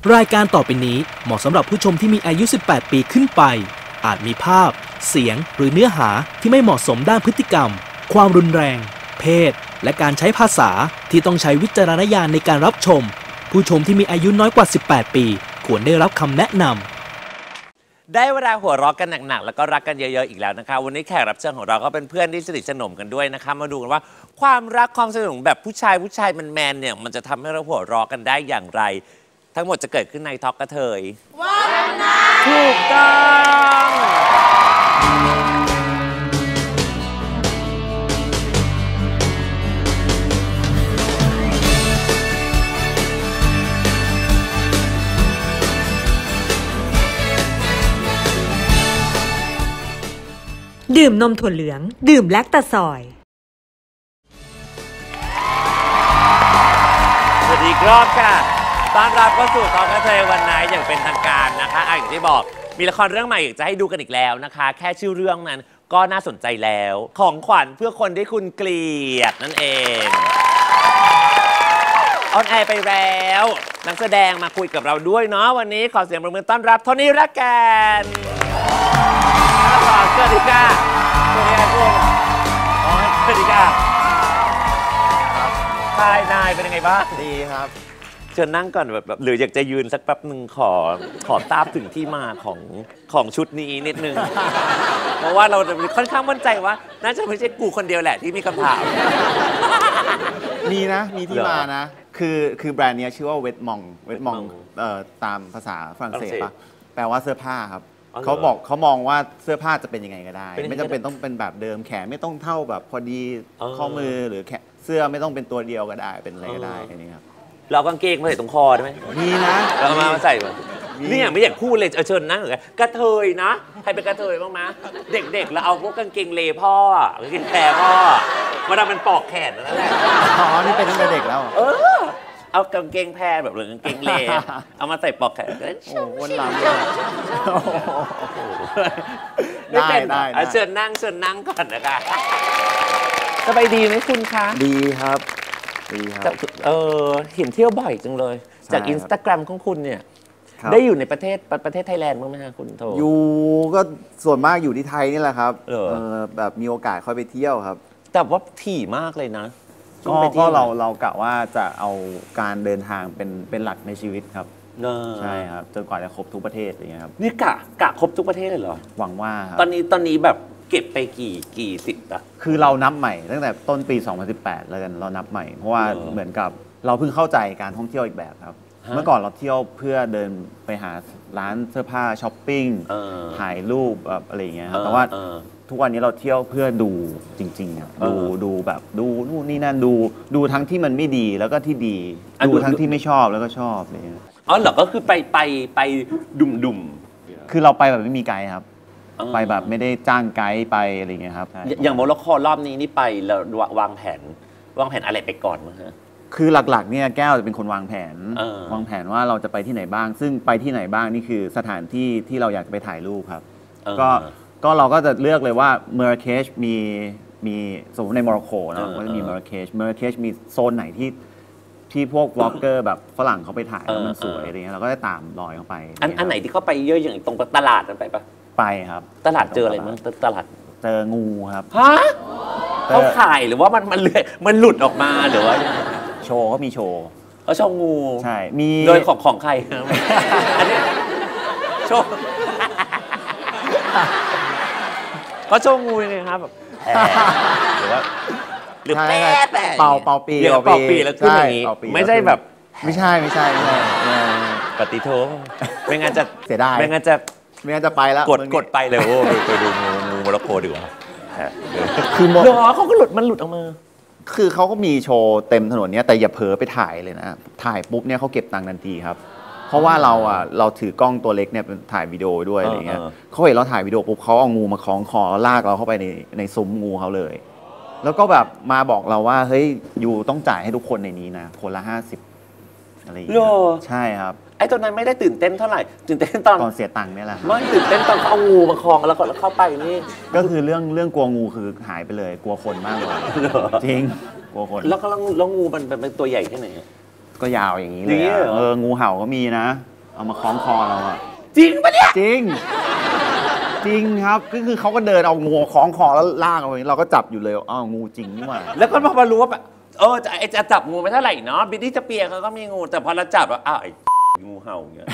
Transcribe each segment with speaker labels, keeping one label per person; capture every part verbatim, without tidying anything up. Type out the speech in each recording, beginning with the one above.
Speaker 1: รายการต่อไปนี้เหมาะสำหรับผู้ชมที่มีอายุ สิบแปด ปีขึ้นไปอาจมีภาพเสียงหรือเนื้อหาที่ไม่เหมาะสมด้านพฤติกรรมความรุนแรงเพศและการใช้ภาษาที่ต้องใช้วิจารณญาณในการรับชมผู้ชมที่มีอายุน้อยกว่า สิบแปด ปีควรได้รับคำแนะนำ
Speaker 2: ได้เวลาหัวเราะกันหนักๆแล้วก็รักกันเยอะๆอีกแล้วนะคะวันนี้แขกรับเชิญของเราก็เป็นเพื่อนที่สนิทสนมกันด้วยนะคะมาดูกันว่าความรักความสนิทสนมแบบผู้ชายผู้ชายแมนๆเนี่ยมันจะทำให้เราหัวเราะกันได้อย่างไรทั้งหมดจะเกิดขึ้นในท็อกกระเทยวันนั้นถูก
Speaker 3: ต้องดื่มนมถั่วเหลืองดื่มแลคตาซอย
Speaker 2: สวัสดีครับค่ะต้อนรับเข้าสู่ท็อกกระเทยวันนี้อย่างเป็นทางการนะคะอย่างที่บอกมีละครเรื่องใหม่อยากจะให้ดูกันอีกแล้วนะคะแค่ชื่อเรื่องนั้นก็น่าสนใจแล้วของขวัญเพื่อคนที่คุณเกลียดนั่นเองออนแอร์ไปแล้วนักแสดงมาคุยกับเราด้วยเนาะวันนี้ขอเสียงปรบมือต้อนรับโทนี่รักแกนสวัสดีค่ะสวัสดีค่ะคุณอ๋อสวัสดีค่ะทายนายเป็นยังไงบ้าง
Speaker 4: ดีครับ
Speaker 2: เชิญนั่งก่อนแบบหรืออยากจะยืนสักแป๊บหนึ่งขอขอทราบถึงที่มาของของชุดนี้นิดนึง เพราะว่าเราค่อนข้างมั่นใจว่าน่าจะไม่ใช่กูคนเดียวแหละที่มีคำถาม
Speaker 4: มีนะมีที่มานะคือคือแบรนด์นี้ชื่อว่าเวทมองเวทมองเอ่อตามภาษาฝรั่งเศสป่ะแปลว่าเสื้อผ้าครับเขาบอกเขามองว่าเสื้อผ้าจะเป็นยังไงก็ได้ไม่จำเป็นต้องเป็นแบบเดิมแขนไม่ต้องเท่าแบบพอดีข้อมือหรือแขนเสื้อไม่ต้องเป็นตัวเดียวก็ได้เป็นอะไรก็ได้อันนี้ครับ
Speaker 2: เรากางเกงมาใส่ตรงคอได้ไหม
Speaker 4: มีนะ
Speaker 2: เรามาใส่แบบนี่อย่างไม่อยากพูดเลยเชิญนั่งเหมือนกันกระเทยนะใครเป็นกระเทยบ้างมะเด็กๆแล้วเอาพวกกางเกงเลพ่อกางเกงแพรพ่อมาทำเป็นปอกแขนนั่นแหละ
Speaker 4: อ๋อนี่เป็นตั้งแต่เด็กแล้ว
Speaker 2: เออเอากางเกงแพรแบบหรือกางเกงเลเอามาใส่ปอกแขน
Speaker 4: โอ้วนลำ
Speaker 2: ได้ได้เชิญนั่งเชิญนั่งก่อนนะคะสบายดีไหมคุณคะ
Speaker 4: ดีครับดีครับ
Speaker 2: เออเห็นเที่ยวบ่อยจังเลยจากอินสตาแกรมของคุณเนี่ยได้อยู่ในประเทศประเทศไทยแลนด์บ้างไหมคะคุณโท
Speaker 4: อยู่ก็ส่วนมากอยู่ที่ไทยนี่แหละครับเออแบบมีโอกาสค่อยไปเที่ยวครับ
Speaker 2: แต่ว่าถี่มากเลยนะ
Speaker 4: ก็เราเรากะว่าจะเอาการเดินทางเป็นเป็นหลักในชีวิตครับใช่ครับจนกว่าจะครบทุกประเทศอะไรเงี้ยครับ
Speaker 2: นี่กะกะครบทุกประเทศเลยเหรอ
Speaker 4: หวังว่าครับ
Speaker 2: ตอนนี้ตอนนี้แบบเก็บไปกี่กี่สิบอะ
Speaker 4: คือเรานับใหม่ตั้งแต่ต้นปีสองพันสิบแปดแล้วกันเรานับใหม่เพราะว่าเหมือนกับเราเพิ่งเข้าใจการท่องเที่ยวอีกแบบครับเมื่อก่อนเราเที่ยวเพื่อเดินไปหาร้านเสื้อผ้าช้อปปิ้งถ่ายรูปอะไรอย่างเงี้ยครับแต่ว่าทุกวันนี้เราเที่ยวเพื่อดูจริงๆครับดูดูแบบดูนู่นนี่นั่นดูดูทั้งที่มันไม่ดีแล้วก็ที่ดีดูทั้งที่ไม่ชอบแล้วก็ชอบอะไรอย่างเงี้ย
Speaker 2: อ๋อเหรอก็คือไปไปไปดุ่มดุ่ม
Speaker 4: คือเราไปแบบไม่มีไกด์ครับไปแบบไม่ได้จ้างไกด์ไปอะไรอย่างเงี้ยครับ
Speaker 2: อย่างโมร็อกโกรอบนี้นี่ไปเราวางแผนวางแผนอะไรไปก่อนมั้งฮะ
Speaker 4: คือหลักๆเนี่ยแก้วจะเป็นคนวางแผนวางแผนว่าเราจะไปที่ไหนบ้างซึ่งไปที่ไหนบ้างนี่คือสถานที่ที่เราอยากจะไปถ่ายรูปครับก็ก็เราก็จะเลือกเลยว่าเมอร์เคชมีมีสมมติในโมร็อกโกเนาะก็จะมีเมอร์เคชเมอร์เคชมีโซนไหนที่ที่พวกบล็อกเกอร์แบบฝรั่งเขาไปถ่ายแล้วมันสวยอะไรเงี้ยเราก็จะตามรอยเข้าไป
Speaker 2: อันอันไหนที่เขาไปเยอะอย่างตรงตลาดนั้นไปปะ
Speaker 4: ไปครับ
Speaker 2: ตลาดเจออะไรมั้งตลาด
Speaker 4: เจองูครับ
Speaker 2: ฮะเขาขายหรือว่ามันมันเลื้อยมันหลุดออกมาหรือว่า
Speaker 4: โชว์ก็มีโชว์
Speaker 2: เขาโชว์งู
Speaker 4: ใช่มี
Speaker 2: โดยของของใครอันนี้โชว์ก็โชว์งูยังไงครับแบบหรือว่าหรือแปะแปะ
Speaker 4: เป่าเป่าปี
Speaker 2: เป่าปีแล้วขึ้นอย่างนี้ไม่ใช่แบบ
Speaker 4: ไม่ใช่ไม่ใช่ไม่ใช่
Speaker 2: ปฏิโทษไม่งั้นจะ
Speaker 4: เสียดาย
Speaker 2: ไม่งั้นจะ
Speaker 4: ไม่งั้นจะไปแล้ว
Speaker 2: กดกดไปเลยโอ้ไปดูงูงูโมร็อกโกดีกว่า
Speaker 4: คือ
Speaker 2: หรอเขาก็หลุดมันหลุดออกมา
Speaker 4: คือเขาก็มีโชว์เต็มถนนเนี้ยแต่อย่าเผลอไปถ่ายเลยนะถ่ายปุ๊บเนี่ยเขาเก็บตังค์ทันทีครับเพราะว่าเราอ่ะเราถือกล้องตัวเล็กเนี่ยเป็นถ่ายวิดีโอด้วยอะไรเงี้ยเขาเห็นเราถ่ายวิดีโอปุ๊บเขาเอางูมาคล้องคอลากเราเข้าไปในในซุ้มงูเขาเลยแล้วก็แบบมาบอกเราว่าเฮ้ยอยู่ต้องจ่ายให้ทุกคนในนี้นะคนละห้าสิบอะไรอย่างเงี้ยใช่ครับ
Speaker 2: ไอ้ตอนนั้นไม่ได้ตื่นเต้นเท่าไหร่ตื่นเต้นตอน
Speaker 4: ตอนเสียตังค์นี่แหละ
Speaker 2: ไม่ตื่นเต้นตอนเขาเอางูมาคล้องแล้วก็เข้าไปนี่
Speaker 4: ก็คือเรื่องเรื่องกลัวงูคือหายไปเลยกลัวคนมากเลยจริงกลัวคน
Speaker 2: แล้วก็แล้วงูมันเป็นตัวใหญ่แค่ไหน
Speaker 4: ก็ยาวอย่างนี้เลยเอองูเห่าก็มีนะเอามาคล้องคอเราอะ
Speaker 2: จริงปะเนี่ย
Speaker 4: จริง จริงครับก็คือเขาก็เดินเอางูคล้องคอแล้วลากเอาไว้เราก็จับอยู่เลยอ้าวงูจริงนี่หว่า
Speaker 2: แล้วก็มารู้ว่าแบบเออจะไอจะจับงูไม่เท่าไหร่เนาะบิดดี้จะเปียเขาก็มีงูแต่พอเราจับแล้วอ้าวไอ้งูเห่าเงี้ย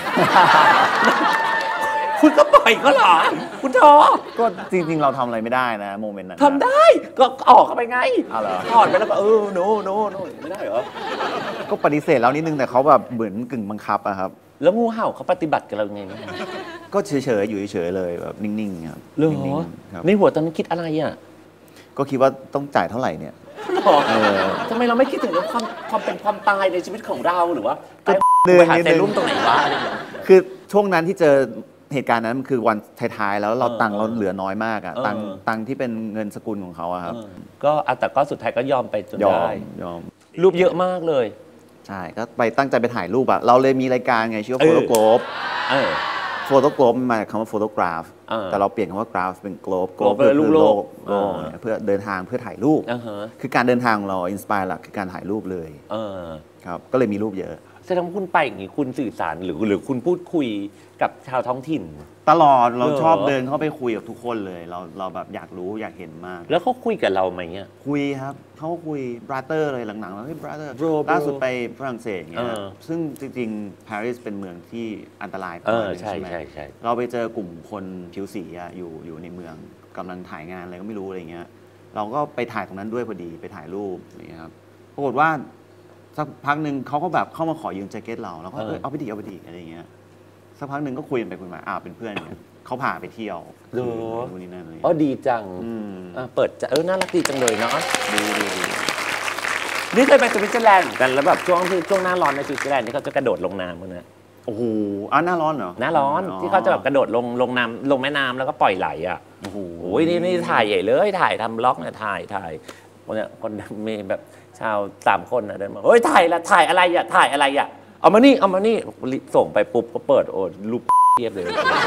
Speaker 2: คุณก็ปล่อยเขาเหรอคุณทอ
Speaker 4: ก็จริงๆเราทำอะไรไม่ได้นะโมเมนต์นั้นนะ
Speaker 2: ทำได้ก็ออกเข้าไปไง
Speaker 4: เอาเหรอ
Speaker 2: ถอดไปแล้วก็เออโนโนโนไม่ได้เหรอ
Speaker 4: ก็ปฏิเสธแล้วนิดนึงแต่เขาแบบเหมือนกึ่งบังคับอะครับ
Speaker 2: แล้วงูเห่าเขาปฏิบัติกับเราไงนะ
Speaker 4: ก็เฉยๆอยู่เฉยๆเลยแบบนิ่งๆครับ
Speaker 2: เหรอ
Speaker 4: นิ่งๆครับ
Speaker 2: ในหัวตอนนั้นคิดอะไรอ่ะ
Speaker 4: ก็คิดว่าต้องจ่ายเท่าไหร่เนี่ย
Speaker 2: หรอ
Speaker 4: เออ
Speaker 2: ทำไมเราไม่คิดถึงเรื่องความความเป็นความตายในชีวิตของเราหรือว่า
Speaker 4: ก็
Speaker 2: ไปหาเซรุ่มตรงไหนวะอะไรอย่างเงี้ย
Speaker 4: คือช่วงนั้นที่เจอเหตุการณ์นั้นมันคือวันท้ายๆแล้วเรา
Speaker 2: เออ
Speaker 4: ตังค์เราเหลือน้อยมากอะ
Speaker 2: เออ
Speaker 4: ตังค์ตังค์ที่เป็นเงินสกุลของเขาอะครับ
Speaker 2: เออก็อ่ะแต่ก็สุดท้ายก็ยอมไปจน
Speaker 4: ยอ
Speaker 2: ได้
Speaker 4: มยอม
Speaker 2: รูปเยอะมากเลย
Speaker 4: ใช่ก็ไปตั้งใจไปถ่ายรูปอะเราเลยมีรายการไงชื่อว่า
Speaker 2: เอ
Speaker 4: โฟ
Speaker 2: อ
Speaker 4: โตโกลบ
Speaker 2: เออ
Speaker 4: โฟโตโกลบมาจากคำว่าโฟโตกราฟ
Speaker 2: เออ
Speaker 4: แต่เราเปลี่ยนคำว่ากราฟเป็นโกลบ
Speaker 2: globe แปลว่าลูกโลก
Speaker 4: โลก
Speaker 2: เออ
Speaker 4: เพื่อเดินทางเพื่อถ่ายรูป
Speaker 2: อ่าฮะ
Speaker 4: คือการเดินทางของเราอินสปายหลักคือการถ่ายรูปเลย
Speaker 2: เออ
Speaker 4: ครับก็เลยมีรูปเยอะ
Speaker 2: แสดงว่าคุณไปอย่างนี้คุณสื่อสารหรือหรือคุณพูดคุยกับชาวท้องถิ่น
Speaker 4: ตลอดเรา
Speaker 2: เหรอ
Speaker 4: ชอบเดินเข้าไปคุยกับทุกคนเลย เราเราแบบอยากรู้อยากเห็นมาก
Speaker 2: แล้วเขาคุยกับเราไหมเนี่ย
Speaker 4: คุยครับเขาก็คุยบราเตอร์เลยหลังๆแล้วเฮ้ยบราเตอร์
Speaker 2: Bro bro
Speaker 4: ล่าสุดไปฝรั่งเศสเงี้ย
Speaker 2: เออ
Speaker 4: ซึ่งจริงๆปารีสเป็นเมืองที่อันตราย
Speaker 2: เออ
Speaker 4: ประมาณนึง
Speaker 2: ใช่
Speaker 4: ไหม
Speaker 2: ใช่ใช่
Speaker 4: เราไปเจอกลุ่มคนผิวสีอะอยู่อยู่ในเมืองกำลังถ่ายงานอะไรก็ไม่รู้อะไรเงี้ยเราก็ไปถ่ายตรงนั้นด้วยพอดีไปถ่ายรูปอะไรเงี้ยครับปรากฏว่าสักพักหนึ่งเขาก็แบบเข้ามาขอยืมแจ็คเก็ตเราแล้วก็เออเอาไปดิเอาไปดิอะไรเงี้ยสักพักหนึ่งก็คุยกันไปคุยมาอ้าวเป็นเพื่อนกันเขาพาไปเที่ยว
Speaker 2: เหรอ
Speaker 4: นู่นนี่นั่นอะไร
Speaker 2: อ๋อ
Speaker 4: เงี้ย
Speaker 2: ดีจัง
Speaker 4: อืม
Speaker 2: อ่ะเปิดจะเออน่ารักดีจังเลยเนาะ
Speaker 4: ดีดีดี
Speaker 2: นี่เคยไปสวิตเซอร์แลนด์เหมือนกันแล้วแบบช่วงที่ช่วงหน้าร้อนในสวิตเซอร์แลนด์ที่เขาจะกระโดดลงน้ำกันนะ
Speaker 4: โอ้โหอ่ะหน้าร้อนเหรอ
Speaker 2: หน้าร้อนที่เขาจะแบบกระโดดลงลงน้ำลงแม่น้ำแล้วก็ปล่อยไหลอ่ะ
Speaker 4: โอ้โห
Speaker 2: โอ้ยนี่นี่ถ่ายใหญ่เลยถ่ายทำบล็อกเนี่ยถ่ายถ่ายคนเนี่ยคนมีแบบชาวสามคนนะเดินมาเฮ้ยถ่ายละถ่ายอะไรอ่ะถ่ายอะไรอ่ะเอามานี่เอามานี่ส่งไปปุ๊บก็เปิดโอ้รูปเทียบเลย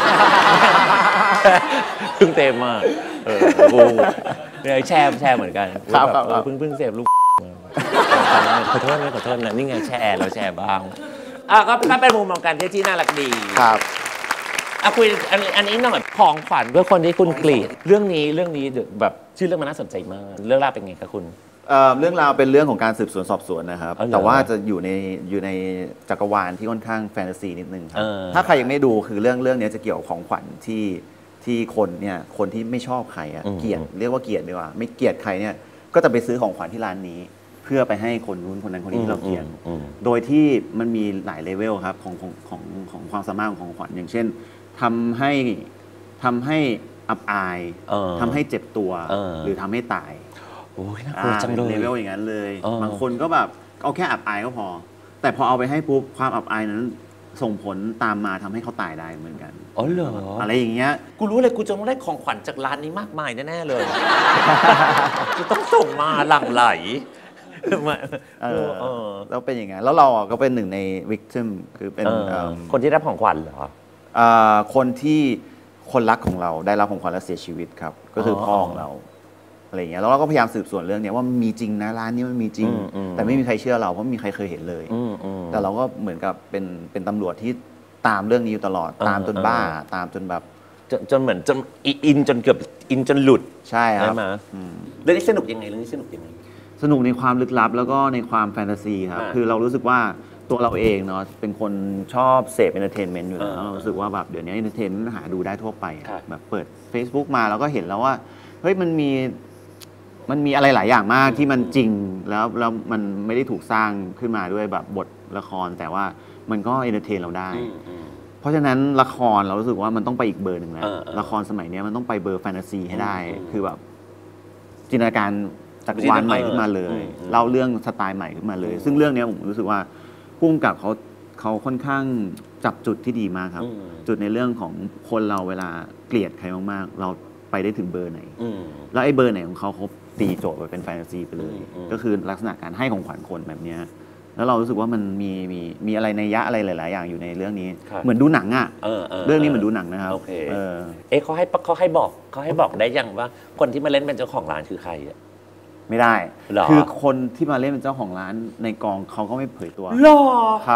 Speaker 2: เพิ่งเต็มมากเออโอ้เนี่ยแชร์แชร์เหมือนกัน
Speaker 4: ครับ
Speaker 2: แบบ
Speaker 4: ครับ
Speaker 2: เออเพิ่งเพิ่งเสพรูปขอโทษนะขอโทษนะนี่ไงแชร์เราแชร์บ้างอ่ะก็ก็เป็นมุมมองการที่ที่น่ารักดี
Speaker 4: ครับ
Speaker 2: อ่ะคุยอันอันนี้หน่อยของขวัญเพื่อคนที่คุณเกลียดเรื่องนี้เรื่องนี้แบบชื่อเรื่องมันน่าสนใจมากเรื่องราวเป็นไงครับคุณ
Speaker 4: เอ่อเรื่องราวเป็นเรื่องของการสืบสวนสอบสวนนะครับ
Speaker 2: อ๋อเหรอ
Speaker 4: แต่ว่าจะอยู่ในอยู่ในจักรวาลที่ค่อนข้างแฟนตาซีนิดนึงครั
Speaker 2: เอบ อ
Speaker 4: ถ้าใครยังไม่ดูคือเรื่องเรื่องนี้จะเกี่ยวกับของขวัญที่ที่คนเนี่ยคนที่ไม่ชอบใครอะ
Speaker 2: อืม
Speaker 4: เกลียดเรียกว่าเกลียดดีกว่าไม่เกลียดใครเนี่ยก็จะไปซื้อของขวัญที่ร้านนี้ เพื่อไปให้คนนู้นคนนั้นคนนี้ที่เราเกลียด
Speaker 2: อืม
Speaker 4: โดยที่มันมีหลายเลเวลครับของของของของความสามารถของของขวัญอย่างเช่นทำให้ทำให้อับอาย
Speaker 2: เออ
Speaker 4: ทำให้เจ็บตัว
Speaker 2: เออ
Speaker 4: หรือทำให้ตาย
Speaker 2: โอ้ยน่ากลัวจังเลย
Speaker 4: เลเวลอย่างนั้นเลย
Speaker 2: เออบ
Speaker 4: างคนก็แบบเอาแค่อับอายก็พอ แต่พอเอาไปให้ปุ๊บความอับอายนั้นส่งผลตามมาทำให้เขาตายได้เหมือนกัน
Speaker 2: อ๋อเหรอ
Speaker 4: อะไรอย่างเงี้ย
Speaker 2: กูรู้เลยกูจะต้องได้ของขวัญจากร้านนี้มากมายแน่ๆเลย กูต้องส่งมาหลั่งไหลมา
Speaker 4: เออ
Speaker 2: เออ
Speaker 4: แล้วเป็นอย่างงั้นแล้วเราอ่ะก็เป็นหนึ่งใน victim คือเป็น
Speaker 2: เออ
Speaker 4: เอิ่ม
Speaker 2: คนที่รับของขวัญเหรอ
Speaker 4: เอ่อคนที่คนรักของเราได้รับของขวัญและเสียชีวิตครับ ก็คืออ
Speaker 2: อ
Speaker 4: พ่อของเราอะไรอย่างเงี้ยแล้วเราก็พยายามสืบสวนเรื่องเนี้ยว่ามันมีจริงนะร้านนี้มันมีจริง
Speaker 2: อืมอืม
Speaker 4: แต่ไม่มีใครเชื่อเราเพราะไม่มีใครเคยเห็นเลย
Speaker 2: อืมอืม
Speaker 4: แต่เราก็เหมือนกับเป็นเป็นตำรวจที่ตามเรื่องนี้อยู่ตลอด
Speaker 2: เออ
Speaker 4: ตามจน
Speaker 2: เออ
Speaker 4: บ้าตามจนแบบ
Speaker 2: จนจนเหมือนจนอินจนเกือบอินจนหลุด
Speaker 4: ใช่ค
Speaker 2: ใช่
Speaker 4: รับ
Speaker 2: ไหม
Speaker 4: อืม
Speaker 2: เรื่องนี้สนุกยังไงเรื่องนี้สนุกยังไง
Speaker 4: สนุกในความลึกลับแล้วก็ในความแฟนตาซีครับ
Speaker 2: อ่า
Speaker 4: คือเรารู้สึกว่าตัวเราเองเนาะเป็นคนชอบเสพเอนเตอร์เทนเมนต์อยู่แล้ว
Speaker 2: อ่า
Speaker 4: เรารู้สึกว่าแบบเดี๋ยวนี้เอนเตอร์เทนหาดูได้ทั่วไปอะ
Speaker 2: ครับ
Speaker 4: แบบเปิด Facebook มาเราก็เห็นแล้วว่าเฮ้ยมันมีมันมีอะไรหลายอย่างมากที่มันจริงแล้วแล้วมันไม่ได้ถูกสร้างขึ้นมาด้วยแบบบทละคร แต่ว่ามันก็เอนเตอร์เทนเราได้
Speaker 2: อืมอืม
Speaker 4: เพราะฉะนั้นละครเรารู้สึกว่ามันต้องไปอีกเบอร์หนึ่งแล้ว
Speaker 2: เออเออ
Speaker 4: ละครสมัยนี้มันต้องไปเบอร์แฟนตาซีให้ได้
Speaker 2: อืม
Speaker 4: คือแบบจินตนาการจักรวาลใหม่ขึ้นมาเลย
Speaker 2: อืมอืม
Speaker 4: เล่าเรื่องสไตล์ใหม่ขึ้นมาเลย ซึ่งเรื่องนี้ผมรู้สึกว่าผู้กำกับเขาเขาค่อนข้างจับจุดที่ดีมากครับ
Speaker 2: อืม
Speaker 4: จุดในเรื่องของคนเราเวลาเกลียดใครมากๆ เราไปได้ถึงเบอร์ไหน
Speaker 2: อืม
Speaker 4: แล้วไอ้เบอร์ไหนของเขาเขาตีโจทย์ไปเป็นแฟนตาซีไปเลย
Speaker 2: อืมอืม
Speaker 4: ก็คือลักษณะการให้ของขวัญคนแบบเนี้ยแล้วเรารู้สึกว่ามันมีมีมีอะไรในยยะอะไรหลาย ๆ อย่างอยู่ในเรื่องนี้
Speaker 2: ครับ
Speaker 4: เหมือนดูหนังอ่ะ
Speaker 2: เออเออ
Speaker 4: เรื่องนี้เหมือนดูหนังนะครับ
Speaker 2: โอเค
Speaker 4: เออ
Speaker 2: เอ๊ะเขาให้เขาให้บอกเขาให้บอกได้ยังว่าคนที่มาเล่นเป็นเจ้าของร้านคือใครอะ
Speaker 4: ไม่ได้
Speaker 2: เหรอ
Speaker 4: คือคนที่มาเล่นเป็นเจ้าของร้านในกองเขาก็ไม่เผยตัว
Speaker 2: หรอ
Speaker 4: ครับ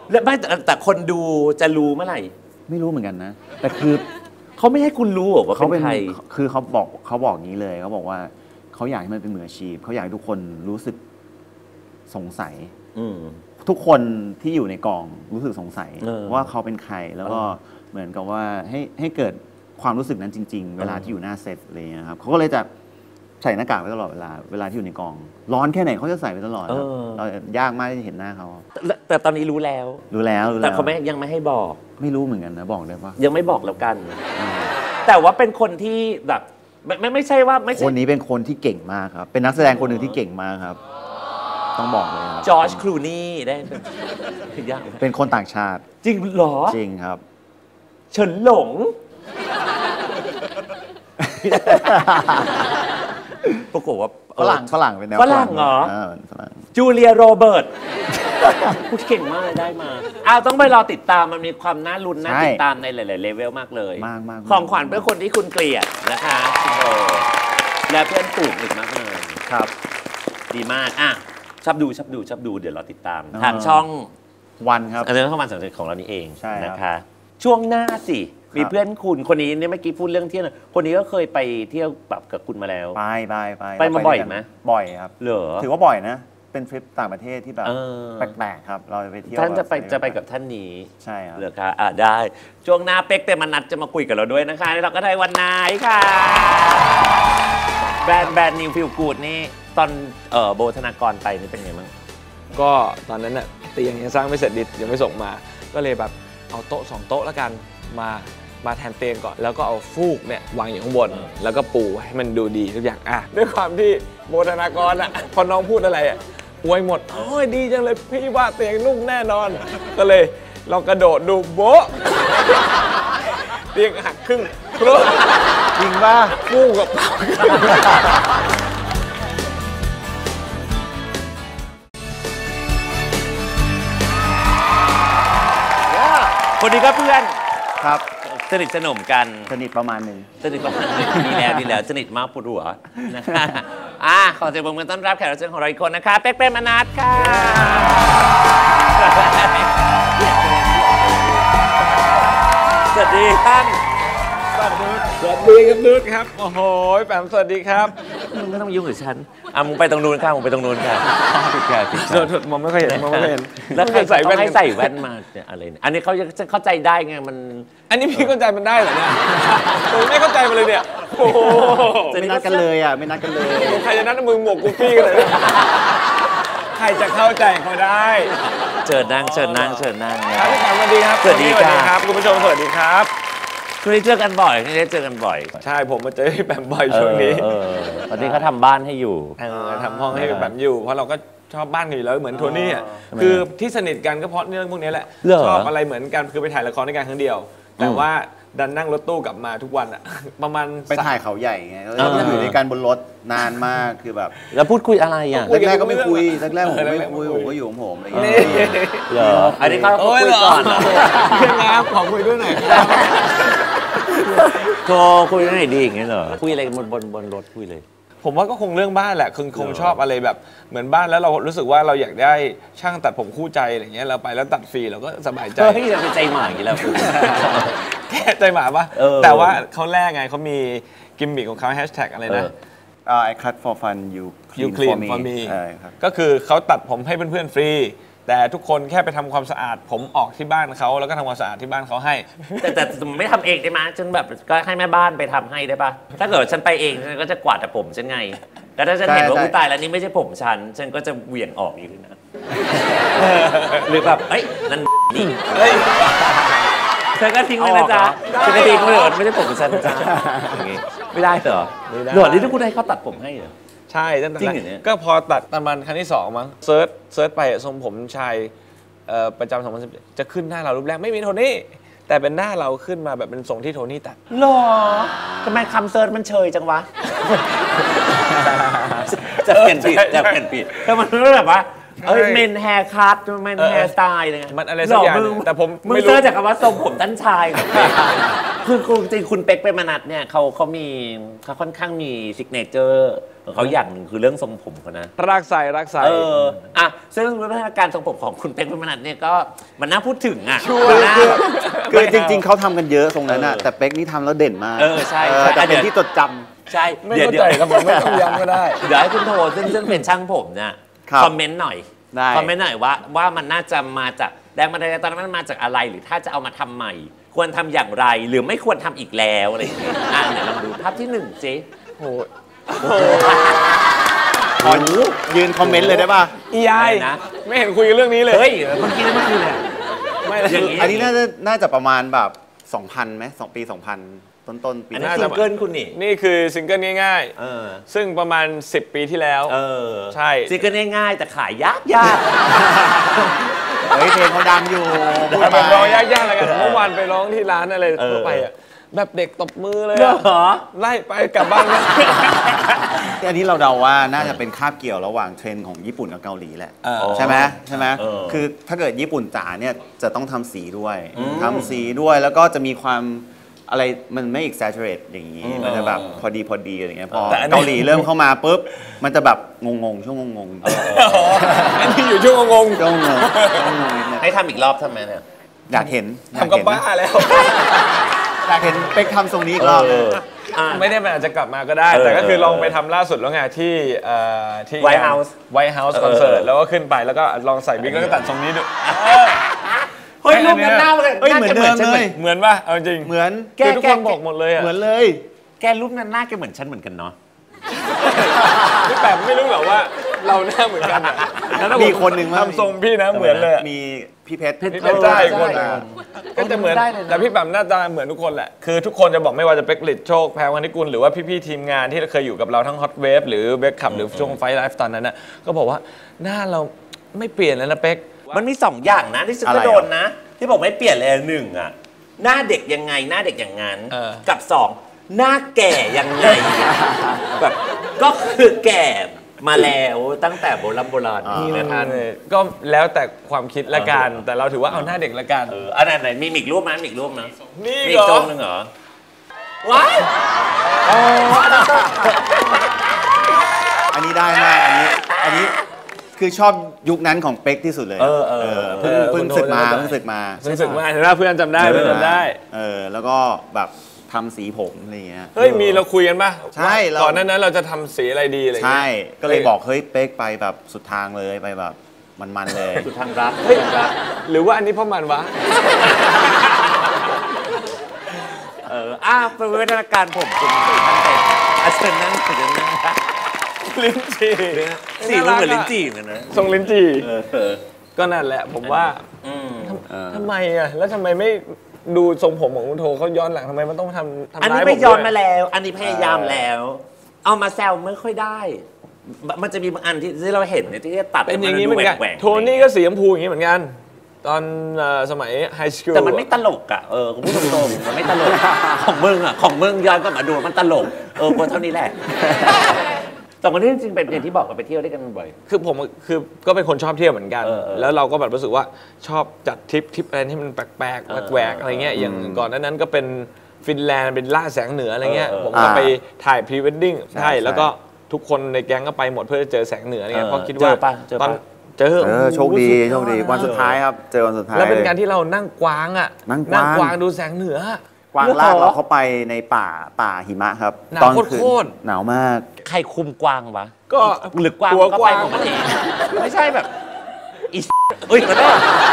Speaker 2: และไม่แต่แต่คนดูจะรู้เมื่อไหร่
Speaker 4: ไม่รู้เหมือนกันนะแต่คือ
Speaker 2: เขาไม่ให้คุณรู้ว่าเขาเป็นใคร
Speaker 4: คือเขาบอกเขาบอกงี้เลยเขาบอกว่าเขาอยากให้มันเป็นมืออาชีพเขาอยากให้ทุกคนรู้สึกสงสัยทุกคนที่อยู่ในกองรู้สึกสงสัยว่าเขาเป็นใครแล้วก็เหมือนกับว่าให้ให้เกิดความรู้สึกนั้นจริงๆเวลาที่อยู่หน้าเซตอะไรอย่างเงี้ยครับเขาก็เลยจะใส่หน้ากากไว้ตลอดเวลาเวลาที่อยู่ในกองร้อนแค่ไหนเขาจะใส่ไว้ตลอดเรายากมากที่จะเห็นหน้าเขา
Speaker 2: แต่ตอนนี้รู้แล้ว
Speaker 4: รู้แล้ว
Speaker 2: แต่เขาไม่ยังไม่ให้บอก
Speaker 4: ไม่รู้เหมือนกันนะบอกได้ปะ
Speaker 2: ยังไม่บอกแล้วกันแต่ว่าเป็นคนที่แบบไม่ไม่ใช่ว่าไม่ใช่
Speaker 4: คนนี้เป็นคนที่เก่งมากครับเป็นนักแสดงคนหนึ่งที่เก่งมากครับต้องบอกเลย
Speaker 2: จอร์จคลูนี่ได้เป็นยาก
Speaker 4: เป็นคนต่างชาติ
Speaker 2: จริงเหรอ
Speaker 4: จริงครับ
Speaker 2: เฉินหลงปรากฏว่า
Speaker 4: ฝรั่งฝรั่งเป็นแนว
Speaker 2: ฝรั่งเหรอจูเลียโรเบิร์ตพูดเก่งมากเลยได้มาอ้าวต้องไปรอติดตามมันมีความน่าลุ้นน่าติดตามในหลายๆเลเวลมากเลยของขวัญเพื่อคนที่คุณเกลียดนะคะคุณโบและเพื่อนฝูงอีกมากเลย
Speaker 4: ครับ
Speaker 2: ดีมากอ่ะชอบดูชอบดูชอบดูเดี๋ยวเราติดตามทางช่อง
Speaker 4: วันครับ
Speaker 2: อันนี้ช่องวันสำคัญของเรานี่เองนะคะช่วงหน้าสิมีเพื่อนคุณคนนี้เนี่ยเมื่อกี้พูดเรื่องเที่ยวคนนี้ก็เคยไปเที่ยวแบบกับคุณมาแล้ว
Speaker 4: ไปไปไป
Speaker 2: ไปมาบ่อยไหม
Speaker 4: บ่อยครับ
Speaker 2: เหรอ
Speaker 4: ถือว่าบ่อยนะเป็นทริปต่างประเทศที่แบบแปลกๆครับเราไปเที่ยว
Speaker 2: ท่านจะไปจะไปกับท่านนี้
Speaker 4: ใช่ครับ
Speaker 2: เหรอคะอ่ะได้ช่วงหน้าเป๊กเตมนัดจะมาคุยกับเราด้วยนะคะเราก็ได้วันนายค่ะแบรนด์แบรนด์นิวฟิลกูดนี่ตอนเอ่อโบธนากรไปนี่เป็นไงบ้าง
Speaker 5: ก็ตอนนั้นน่ะเตียงยังสร้างไม่เสร็จดิยังไม่ส่งมาก็เลยแบบเอาโต๊ะสองโต๊ะแล้วกันมามาแทนเตียงก่อนแล้วก็เอาฟูกเนี่ยวางอยู่ข้างบนแล้วก็ปูให้มันดูดีทุกอย่างอ่ะด้วยความที่โบธนากรอ่ะพอน้องพูดอะไรอ่ะอวยหมดโอ้ยดีจังเลยพี่ว่าเตียงนุ่มแน่นอนก็เลยลองกระโดดดูโบ๊ะเตียงหักครึ่งครึ่ง
Speaker 4: จริงป่ะ
Speaker 5: ฟูกกับ
Speaker 2: คนนี้ก็เพื่อน
Speaker 4: ครับ
Speaker 2: สนิทสนมกัน
Speaker 4: สนิทประมาณหนึ่ง
Speaker 2: สนิทประมาณหนึ่งดีแล้วดีแล้วสนิทมากปวดหัวนะคะอ่ะขอเสียงปรบมือต้อนรับแขกรับเชิญของเราอีกคนนะคะเป๊กเปรมนัสค่ะสวัสดีท่าน
Speaker 5: สวัสดีสวัสดีครับนุชครับโอ้โหแปมสวัสดีครับ
Speaker 2: มึงไม่ต้องยุ่งกับฉันอ่ะมึงไปตรงนู้นค่ะมึงไปตรงนู้นค่ะผิดค่ะผิด
Speaker 5: ค่ะโทษมองไม่ค่อยเห็นมองไม่ค่อยเห็น
Speaker 2: แล้วใครใส่แว่นให้ใส่แว่นมาอะไรเนี่ยอันนี้เขาจะเข้าใจได้ไงมัน
Speaker 5: อันนี้พี่เข้าใจมันได้เหรอเนี่ยผมไม่เข้าใจมันเลยเนี่ยโอ้โห
Speaker 4: ไม่นัดกันเลยอ่ะไม่นัดกันเลย
Speaker 5: ใครจะนัดมึงหมวกกูฟี่กันเลยใครจะเข้าใจเขาได้
Speaker 2: เชิญนั่งเชิญนั่งเชิญนั่ง
Speaker 5: ครับพี่แปมสวัสดีครับ
Speaker 2: สวัสดี
Speaker 5: ครับคุณผู้ชมสวัสดีครับ
Speaker 2: ช่วงนี้เจอกันบ่อยนี่ได้เจอกันบ่อย
Speaker 5: ใช่ผมมาเจอพี่แปมบ่อยช่วงนี้
Speaker 2: ตอนนี้เขาทำบ้านให้อยู่
Speaker 5: ทำห้องให้พี่แปมอยู่เพราะเราก็ชอบบ้านอยู่แล้วเหมือนโทนี่อ่ะคือที่สนิทกันก็เพราะเรื่องพวกนี้แหละชอบอะไรเหมือนกันคือไปถ่ายละครด้วยกันครั้งเดียวแต่ว่าดันนั่งรถตู้กลับมาทุกวันอ่ะประมาณ
Speaker 4: ไปถ่ายเขาใหญ่ไงแล้วอยู่ด้วยกันบนรถนานมากคือแบบ
Speaker 2: แล้วพูดคุยอะไรอ่ะ
Speaker 4: แรกๆก็ไม่คุยแรกๆผมไม่คุยผมก็อยู่ของผมอะไรอย่างเงี้ย
Speaker 2: เหรออันนี้เขาคุยก่อนเหรอ
Speaker 5: เพื่อนครับขอคุยด้วยหน่อย
Speaker 2: โทรคุยเรื่องไหนดีอย่างเงี้ยเหรอคุยอะไรบนบนบนรถคุยเลย
Speaker 5: ผมว่าก็คงเรื่องบ้านแหละคือคงชอบอะไรแบบเหมือนบ้านแล้วเรารู้สึกว่าเราอยากได้ช่างตัดผมคู่ใจอะไรเงี้ยเราไปแล้วตัดฟรีเราก็สบายใจ
Speaker 2: เฮ้ยเราเป็นใจหมาอย่างนี้แล้ว
Speaker 5: แค่ใจหมาปะแต่ว่าเขาแรกไงเขามีกิมมิคของเขาแฮชแท็กอะไรนะ
Speaker 4: I cut for fun you
Speaker 5: clean for me ก็คือเขาตัดผมให้เพื่อนๆฟรีแต่ทุกคนแค่ไปทำความสะอาดผมออกที่บ้านเขาแล้วก็ทำความสะอาดที่บ้านเขาให้
Speaker 2: แต่แต่ไม่ทำเองได้ไหมฉันแบบก็ให้แม่บ้านไปทำให้ได้ปะถ้าเกิดฉันไปเองฉันก็จะกวาดแต่ผมฉันไงแล้วถ้าฉันเห็นว่าผู้ตายแล้วนี่ไม่ใช่ผมฉันฉันก็จะเหวี่ยงออกอีกนะหรือแบบเอ้ยนั่นนี่เธอก็ทิ้งเลยนะจ๊ะฉันก็ทิ้งเลยไม่ใช่ผมฉันจ้ะอย่างงี้ไม่ได้เหรอหนวดนี่ทุกคนให้เขาตัดผมให้เหรอ
Speaker 5: ใช่ตั้งแต่ก็พอตัดประมาณครั้งที่สองมั้งเซิร์ชเซิร์ชไปทรงผมชายประจำสองพันสิบจะขึ้นหน้าเรารูปแรกไม่มีโทนี่แต่เป็นหน้าเราขึ้นมาแบบเป็นทรงที่โทนี่ตัด
Speaker 2: หรอทำไมคำเซิร์ชมันเชยจังวะจะเปลี่ยนผิดจะเปลี่ยนผิดแต่มันรู้แบบว่าเอ้ยเมนแฮร์คัทเมนแฮร์สไตล์อะไรเงี้ย
Speaker 5: มันอะไรสักอย่างแต่ผม
Speaker 2: มึงเซิร์ชจากคำว่าทรงผมด้านชายคือจริงคุณเป๊กเปรมนัสเนี่ยเขาเขามีเขาค่อนข้างมีซิกเนเจอร์เขาอย่างหนึ่งคือเรื่องทรงผมเขานะ
Speaker 5: รักใส่รักใส่
Speaker 2: เอออ่ะซึ่งวิวัฒนาการทรงผมของคุณเป๊กพรหมนัสเนี่ยก็มันน่าพูดถึงอ่ะ
Speaker 4: คือคือคือจริง ๆเขาทำกันเยอะตรงนั้นอะแต่เป๊กนี่ทำแล้วเด่นมาก
Speaker 2: เออใช่
Speaker 4: เออ
Speaker 2: ใช่
Speaker 4: แต่เป็นที่จดจำ
Speaker 2: ใช่
Speaker 5: ไม่
Speaker 2: เดี๋ยว
Speaker 5: เข้า
Speaker 2: เดี๋ยว
Speaker 5: ใจครับผมไม่ต้องย้ำก็ได้
Speaker 2: เดี๋ยวให้คุณโทซึ่งซึ่งเป็นช่างผมเนี่ย
Speaker 4: ครับ
Speaker 2: คอมเมนต์หน่อย
Speaker 4: ได้
Speaker 2: คอมเมนต์หน่อยว่าว่ามันน่าจะมาจากแรงบันดาลใจตอนนั้นมันมาจากอะไรหรือถ้าจะเอามาทำใหม่ ควรทำอย่างไรหรือไม่ควรทำอีกแล้วอะไรอย่างเงี้ยอ่ะเดี๋ยวลองดูภาพที่หนึ่งเจ๊
Speaker 5: โอ้ย
Speaker 4: ขอยืนคอมเมนต์เลยได้ป่ะ
Speaker 5: อียายนะไม่เห็นคุยกันเรื่องนี้เลย
Speaker 2: เฮ้ยเมื่อกี้นั่นมันคืออะไร
Speaker 5: ไม่เลย
Speaker 2: อย่างนี้
Speaker 4: อันนี้น่าจะน่าจะประมาณแบบสองพันไหมสองปีสองพันต้นต้นๆปี
Speaker 2: อันนี้
Speaker 5: น่า
Speaker 2: ซิ
Speaker 5: จะ
Speaker 2: งเกิลคุณนี่
Speaker 5: นี่คือซิงเกิลง่าย
Speaker 2: เออ
Speaker 5: ๆ ซึ่งประมาณสิบปีที่แล้ว
Speaker 2: เออ
Speaker 5: ใช่
Speaker 2: ซิงเกิลง่ายๆแต่ขายยากยาก
Speaker 4: เฮ้ยเพลงเขาดังอยู่พูด
Speaker 5: แต่
Speaker 4: ไป
Speaker 5: แบบร้องยากๆแล้วกันเมื่อวานไปร้องที่ร้านอะไรทั่วไปอ่ะแบบเด็กตบมือเลย
Speaker 2: เหร
Speaker 5: อะ
Speaker 2: อ
Speaker 5: ไล่ไปกลับบ้านนะ
Speaker 4: อันนี้เราเดาว่าน่าจะเป็นคาบเกี่ยวระหว่างเทรนด์ของญี่ปุ่นกับเกาหลีแหละ ใช่ไหมใช่ไหม
Speaker 2: เออ
Speaker 4: คือถ้าเกิดญี่ปุ่นจ๋าเนี่ยจะต้องทำสีด้วยทำสีด้วยแล้วก็จะมีความอะไรมันไม่ exaggerate อย่างนี้ มันจะแบบพอดีพอดีอะไรเงี้ยพอ
Speaker 5: แต่อันนี้
Speaker 4: เกาหลีเริ่มเข้ามาปุ๊บ มันจะแบบงงๆ ช่วงงงๆ
Speaker 5: อันนี้อยู่ช่วงงง
Speaker 4: ช่วงงงช่วงงงนิดนึง
Speaker 2: ให้ทำอีกรอบทำไมเนี่ย
Speaker 4: อยากเห็นอยาก
Speaker 5: ทำกับ
Speaker 4: เห็น
Speaker 5: บ้าแล้ว
Speaker 4: อยากเห็นเป๊กทำทรงนี้อีกรอบนึง
Speaker 2: อ่ะ
Speaker 5: ไม่ได้มันอาจจะกลับมาก็ได้
Speaker 2: เออ
Speaker 5: แต่ก็คือลองไปทำล่าสุดแล้วไงที่เอ่อที่
Speaker 2: White House
Speaker 5: ไวท์เฮาส์
Speaker 2: เออ
Speaker 5: คอนเสิร์ตแล้วก็ขึ้นไปแล้วก็ลองใส่วิกแล้วก็ตัดทรงนี้ดู
Speaker 2: เฮ้ยรูปนั้นหน้ามัน
Speaker 4: เฮ้ยเหมือนเดิมเลย
Speaker 5: เหมือนป่ะเอาจริง
Speaker 4: เหมือน
Speaker 2: แก
Speaker 5: คือทุกคนบอกหมดเลยอ่ะ
Speaker 4: เหมือนเลย
Speaker 2: แกรูปนั้นหน้าแกเหมือนฉันเหมือนกันเนาะ
Speaker 5: พี่แปมไม่รู้หรอว่าเราหน้าเหมือนกันอะแล้วถ้าผ
Speaker 4: มีคนหนึ่งมั้ย
Speaker 5: ทำทรงพี่นะเหมือนเลยอะ
Speaker 4: มีพี่เพชร
Speaker 5: พี่เพชรจ้าอีกคน
Speaker 2: ใช่
Speaker 5: ก็จะเหมือน
Speaker 2: ได้เลยนะ
Speaker 5: แต่พี่แปมหน้าตาเหมือนทุกคนแหละคือทุกคนจะบอกไม่ว่าจะเป็กลิดโชคแพรวานิกุลหรือว่าพี่ๆทีมงานที่เคยอยู่กับเราทั้งฮอตเวฟหรือเบคขับหรือช่วงไฟไลฟ์ตอนนั้นน่ะก็บอกว่าหน้าเราไม่เปลี่ยนแล้วนะเป็ก
Speaker 2: มันมีสองอย่างนะที่ฉัน
Speaker 4: อะไร
Speaker 2: ก็
Speaker 4: อ่ะ
Speaker 2: โดนนะ ที่บอกไม่เปลี่ยนเลยหนึ่งอะหน้าเด็กยังไงหน้าเด็กอย่างนั้น
Speaker 5: เออ
Speaker 2: กับสองหน้าแก่ยังไงแบบก็คือแก่มาแล้วตั้งแต่โบราณโบราณนี่นะท่าน
Speaker 5: ก็แล้วแต่ความคิดละกันแต่เราถือว่าเอาหน้าเด็กละกัน
Speaker 2: เอออันไหนๆมีอีกรูปไหมมีอีกรูปนะ
Speaker 5: นี่
Speaker 2: มี
Speaker 5: เห
Speaker 2: อี
Speaker 5: ร
Speaker 2: ก
Speaker 5: อ
Speaker 2: ตรงหนึ่งเหรอว้าย
Speaker 4: อันนี้ได้มากอันนี้ อันนี้คือชอบยุคนั้นของเป๊กที่สุดเลย
Speaker 2: เออเออ
Speaker 4: เพิ่ง
Speaker 5: เออ
Speaker 4: เพิ่ง
Speaker 5: คุณโท
Speaker 4: ศึกมา
Speaker 5: จำได้
Speaker 4: เพิ่งศึกมา
Speaker 5: รู้สึกว่าเห็นไหมเพื่อนจำได้เพื่อนจำได้
Speaker 4: เออแล้วก็แบบทำสีผมอะไรเงี้ย
Speaker 5: เฮ้ยมีเราคุยกันป่ะ
Speaker 4: ใช่เรา
Speaker 5: ก่อนหนั้นนั้นเราจะทำสีอะไรดีอะไรอย่าง
Speaker 4: ใช่
Speaker 5: เงี้ย
Speaker 4: ก็เลยบอกเฮ้ยเป๊กไปแบบสุดทางเลยไปแบบมันๆเลย
Speaker 2: สุดทางรัก
Speaker 5: เฮ้ยหรือว่าอันนี้เพราะมันวะ
Speaker 2: เอออ่ะเป็นวิวัฒนาการผมคุณท่านเป็นอาเซนนั่งถึงนั่ง
Speaker 5: ลิ้นจี่
Speaker 2: สีมันเหมือนลิ้นจี่เหมือนกันนะ
Speaker 5: ทรงลิ้นจี่
Speaker 2: เออเออ
Speaker 5: ก็นั่นแหละผมว่า
Speaker 2: อืม
Speaker 5: ทำไมอ่ะแล้วทำไมไม่ดูทรงผมของคุณโทเขาย้อนหลังทำไมมันต้องทำทำ
Speaker 2: อัน
Speaker 5: ร้า
Speaker 2: นี้
Speaker 5: ย
Speaker 2: ไป
Speaker 5: ผม
Speaker 2: ย้อน
Speaker 5: ด้ว
Speaker 2: มาแล้ว อันนี้พยายามแล้ว เอามาแซวไม่ค่อยได้ มันจะมีบางอันที่ที่เราเห็นเนี่ยที่ตัด
Speaker 5: เป็นอย่างนี้เหมือนกัน
Speaker 2: แหว่งๆ
Speaker 5: โทนี่ก็สีชมพูอย่างนี้เหมือนกัน ตอนเอ่อสมัยไฮสคูล
Speaker 2: แต่มันไม่ตลกอ่ะ เออคุณผู้ชมตรงมันไม่ตลก ของมึงอ่ะ ของมึงย้อนกลับมาดูมันตลก เออคนเท่านี้แหละแต่คนที่จริงๆเป็นอย่างที่บอกกันไปเที่ยวด้วยกันบ่อย
Speaker 5: คือผมคือก็เป็นคนชอบเที่ยวเหมือนกัน
Speaker 2: เออเออ
Speaker 5: แล้วเราก็แบบรู้สึกว่าชอบจัดทริปทริปอะไรที่มันแปลก
Speaker 2: เออ
Speaker 5: ๆแหวกๆอะไรเงี้ยอย่างก่อนหนานั้นก็เป็นฟินแลนด์เป็นล่าแสงเหนืออะไรเงี้ย
Speaker 2: เออเออ
Speaker 5: ผมก็
Speaker 4: อ่า
Speaker 5: ไปถ่ายพรีเวดดิ้ง
Speaker 4: ใช่
Speaker 5: ใช่
Speaker 4: ใช่
Speaker 5: แล้วก็ทุกคนในแก๊งก็ไปหมดเพื่อจะเจอแสงเหนืออะไรเงี้ย
Speaker 2: เออ
Speaker 5: เพราะคิด
Speaker 2: เจ
Speaker 5: ว่า
Speaker 2: อปะเจอปะ
Speaker 5: ตอนเจอ
Speaker 4: เออโชคดี
Speaker 5: โอ้
Speaker 4: โช
Speaker 5: โห
Speaker 4: คดีวันสุดท้ายครับ เจอวันสุดท้าย
Speaker 5: แล้วเป็น
Speaker 4: ลย
Speaker 5: การที่เรานั่งกวางอ่ะ
Speaker 4: นั่งกวาง
Speaker 5: กวางดูแสงเหนือ
Speaker 4: กวางลากเราเข้าไปในป่าป่าหิมะครับ
Speaker 5: หนาว
Speaker 4: ตอนคืน
Speaker 5: โคตร
Speaker 4: หนาวมาก
Speaker 2: ๆ ใครคุมกวางวะ
Speaker 5: ก็
Speaker 2: หรือกวาง
Speaker 5: หัว
Speaker 2: ก็
Speaker 5: ก
Speaker 2: ไป
Speaker 5: วาง
Speaker 2: ของมันเองไม่ใช่แบบอีเอ้ยมัน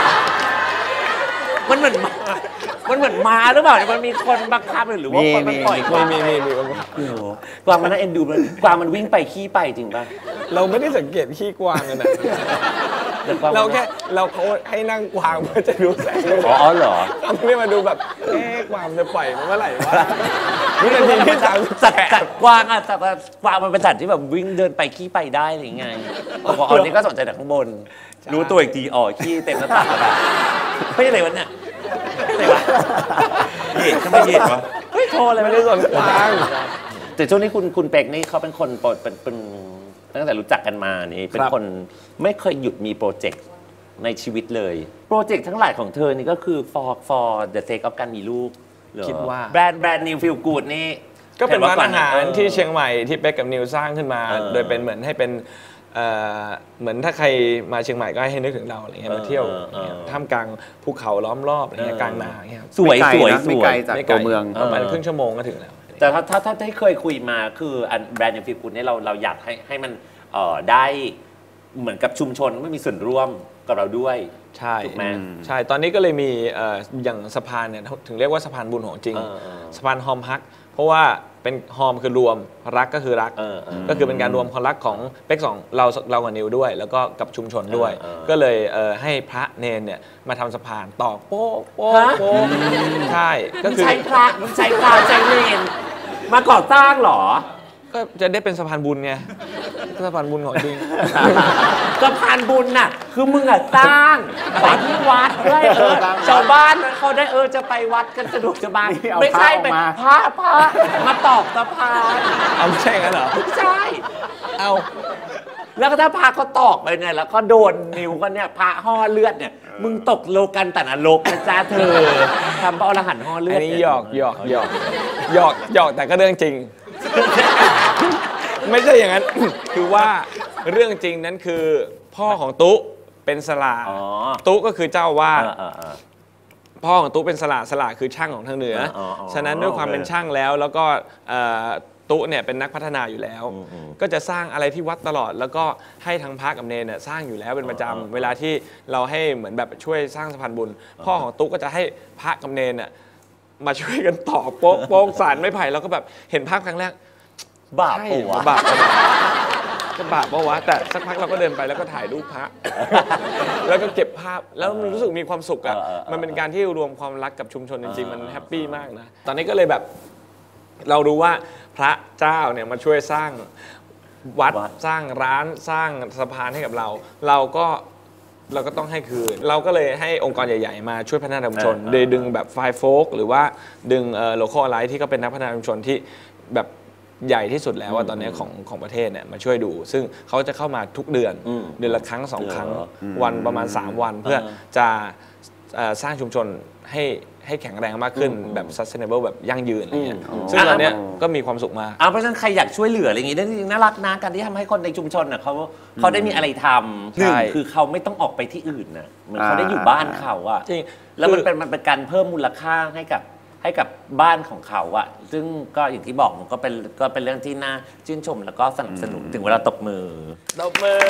Speaker 2: มันเหมือนม้ามันเหมือนม้าหรือเปล่าเนี่ยมันมีคนบังคับหรือว่าคนมันปล่อยก
Speaker 5: มี
Speaker 2: วาง
Speaker 5: มีมีมี
Speaker 2: โอ้โหกวางมันน่าเอ็นดูมันกวางมันวิ่งไปขี้ไปจริงป่ะ
Speaker 5: เราไม่ได้สังเกตขี้กวางกันนะ
Speaker 2: แต่กวาง
Speaker 5: เราแค่เราเขาให้นั่งกวางเพื่อจะดูแสงเหนือ
Speaker 2: อ๋อเหรอ
Speaker 5: เราไม่ได้มาดูแบบเอ๊ะกวางจะปล่อยมันเมื่อไหร่วะวินาทีที่สามสิบ
Speaker 2: สัตว์
Speaker 5: แป
Speaker 2: สั
Speaker 5: ด
Speaker 2: ตว์กวางอ่ะสัตว์กวางมันเป็นสัตว์ที่แบบวิ่งเดินไปขี้ไปได้หรือไงบอกว่าอันนี้ก็สนใจแต่ข้างบน รู้ตัวอีกทีอ๋อขี้เต็มหน้าต่างแบบไม่อะไรวะเนี่ยไม่อะไรวะเหตุทำไมเหตุวะเฮ้ยโทรอะไร
Speaker 5: ไม่
Speaker 2: ไม่
Speaker 5: ได้
Speaker 2: ได้
Speaker 5: สนกวาง
Speaker 2: แต่ช่วงนี้คุณคุณเป็กนี่เขาเป็นคนโปรเป็นเป็นตั้งแต่รู้จักกันมานี่เป็นคนไม่เคยหยุดมีโปรเจกต์ในชีวิตเลยโปรเจกต์ทั้งหลายของเธอนี่ก็คือ for for the sake of การมีลูกเหรอ
Speaker 5: คิดว่า
Speaker 2: แบรนด์แบรนด์นิวฟิลกูดนี่
Speaker 5: ก็เป็นร้านอาหารที่เชียงใหม่ที่เป๊กกับนิวสร้างขึ้นมาโดยเป็นเหมือนให้เป็นเหมือนถ้าใครมาเชียงใหม่ก็ให้นึกถึงเราอะไรเงี้ยมาเที่ยวท่ามกลางภูเขาล้อมรอบอะไรเงี้ยกลางนาเงี้ย
Speaker 2: สวยสวยสวย
Speaker 4: จากตัวเมือง
Speaker 5: ประมาณครึ่งชั่วโมงก็ถึงแล้ว
Speaker 2: แต่ถ้าถ้าถ้าที่เคยคุยมาคืออันแบรนด์อย่างฟิลกูดเนี่ยเราเราอยากให้ให้มันเอ่อได้เหมือนกับชุมชนไม่มีส่วนร่วมกับเราด้วย
Speaker 5: ใช่
Speaker 2: ถูกไหม
Speaker 5: ใช่ตอนนี้ก็เลยมีอย่างสะพานเนี่ยถึงเรียกว่าสะพานบุญของจริงสะพานฮอมฮักเพราะว่าเป็นฮอมคือรวมรักก็คือรักก็คือเป็นการรวมความรักของเป็กสองเราเรากับนิวด้วยแล้วก็กับชุมชนด้วยก็เลยให้พระเนนเนี่ยมาทำสะพานต่อโป๊ะโป๊ะโป๊ะใช่
Speaker 2: ก็คือใช้พระใช้พระใช้เนนมาก่อสร้างหรอ
Speaker 5: ก็จะได้เป็นสะพานบุญไงสะพานบุญของจริง
Speaker 2: สะพานบุญน่ะคือมึงอะสร้างไปที่วัดด้วยเออชาวบ้านเขาได้เออจะไปวัดกันสะดวกสบายไม่ใช่เป็นพระพระมาตอกสะพาน
Speaker 5: เอาใช่กันเหรอ
Speaker 2: ใช่เอาแล้วก็ถ้าพระเขาตอกไปเนี่ยแล้วก็โดนนิ้วกันเนี่ยพระห่อเลือดเนี่ยมึงตกโลกันแต่นรกนะจ้าเธอทำพระอรหันต์ห่อเลือด
Speaker 5: อันนี้หยอกหยอกหยอกหยอกหยอกแต่ก็เรื่องจริงไม่ใช่อย่างนั้นคือว่าเรื่องจริงนั้นคือพ่อของตุ๊เป็นสลาตุ๊ก็คือเจ้าวาดพ่อของตุ๊เป็นสลาสลาคือช่างของทางเหนือฉะนั้นด้วยความเป็นช่างแล้วแล้วก็ตุ๊เนี่ยเป็นนักพัฒนาอยู่แล้วก็จะสร้างอะไรที่วัดตลอดแล้วก็ให้ทางพระกับเนรเนี่ยสร้างอยู่แล้วเป็นประจำเวลาที่เราให้เหมือนแบบช่วยสร้างสะพานบุญพ่อของตุ๊ก็จะให้พระกับเนรเนี่ยมาช่วยกันต่อโป๊กโป๊กสารไม้ไผ่แล้วก็แบบเห็นภาพครั้งแรก
Speaker 2: บาปปะวะ
Speaker 5: บาปก็บาปปะวะแต่สักพักเราก็เดินไปแล้วก็ถ่ายรูปพระแล้วก็เก็บภาพแล้วมันรู้สึกมีความสุขอ่ะมันเป็นการที่รวมความรักกับชุมชนจริงๆมันแฮปปี้มากนะตอนนี้ก็เลยแบบเรารู้ว่าพระเจ้าเนี่ยมาช่วยสร้างวัดสร้างร้านสร้างสะพานให้กับเราเราก็เราก็ต้องให้คืนเราก็เลยให้องค์กรใหญ่ๆมาช่วยพัฒนาชุมชนโดยดึงแบบไฟโฟกหรือว่าดึงโลคอลไลท์ที่ก็เป็นนักพัฒนาชุมชนที่แบบใหญ่ที่สุดแล้วว่าตอนนี้ของของประเทศเนี่ยมาช่วยดูซึ่งเขาจะเข้ามาทุกเดือนเดือนละครั้งสองครั้งวันประมาณสามวันเพื่อจะสร้างชุมชนให้ให้แข็งแรงมากขึ้นแบบ sustainable แบบยั่งยืนอะไรเงี้ยซึ่งตอนนี้ก็มีความสุขมาก
Speaker 2: เพราะฉะนั้นใครอยากช่วยเหลืออะไรอย่างงี้ได้จริงน่ารักนะการที่ทำให้คนในชุมชนน่ะเขาเขาได้มีอะไรทำหนึ่งคือเขาไม่ต้องออกไปที่อื่นนะเหมือนเขาได้อยู่บ้านเขาอะจริงแล้วมันเป็นมันเป็นการเพิ่มมูลค่าให้กับให้กับบ้านของเขาอะซึ่งก็อย่างที่บอกมันก็เป็นก็เป็นเรื่องที่น่าชื่นชมแล้วก็สนับสนุนถึงเวลาตบมือ
Speaker 5: ตบมือ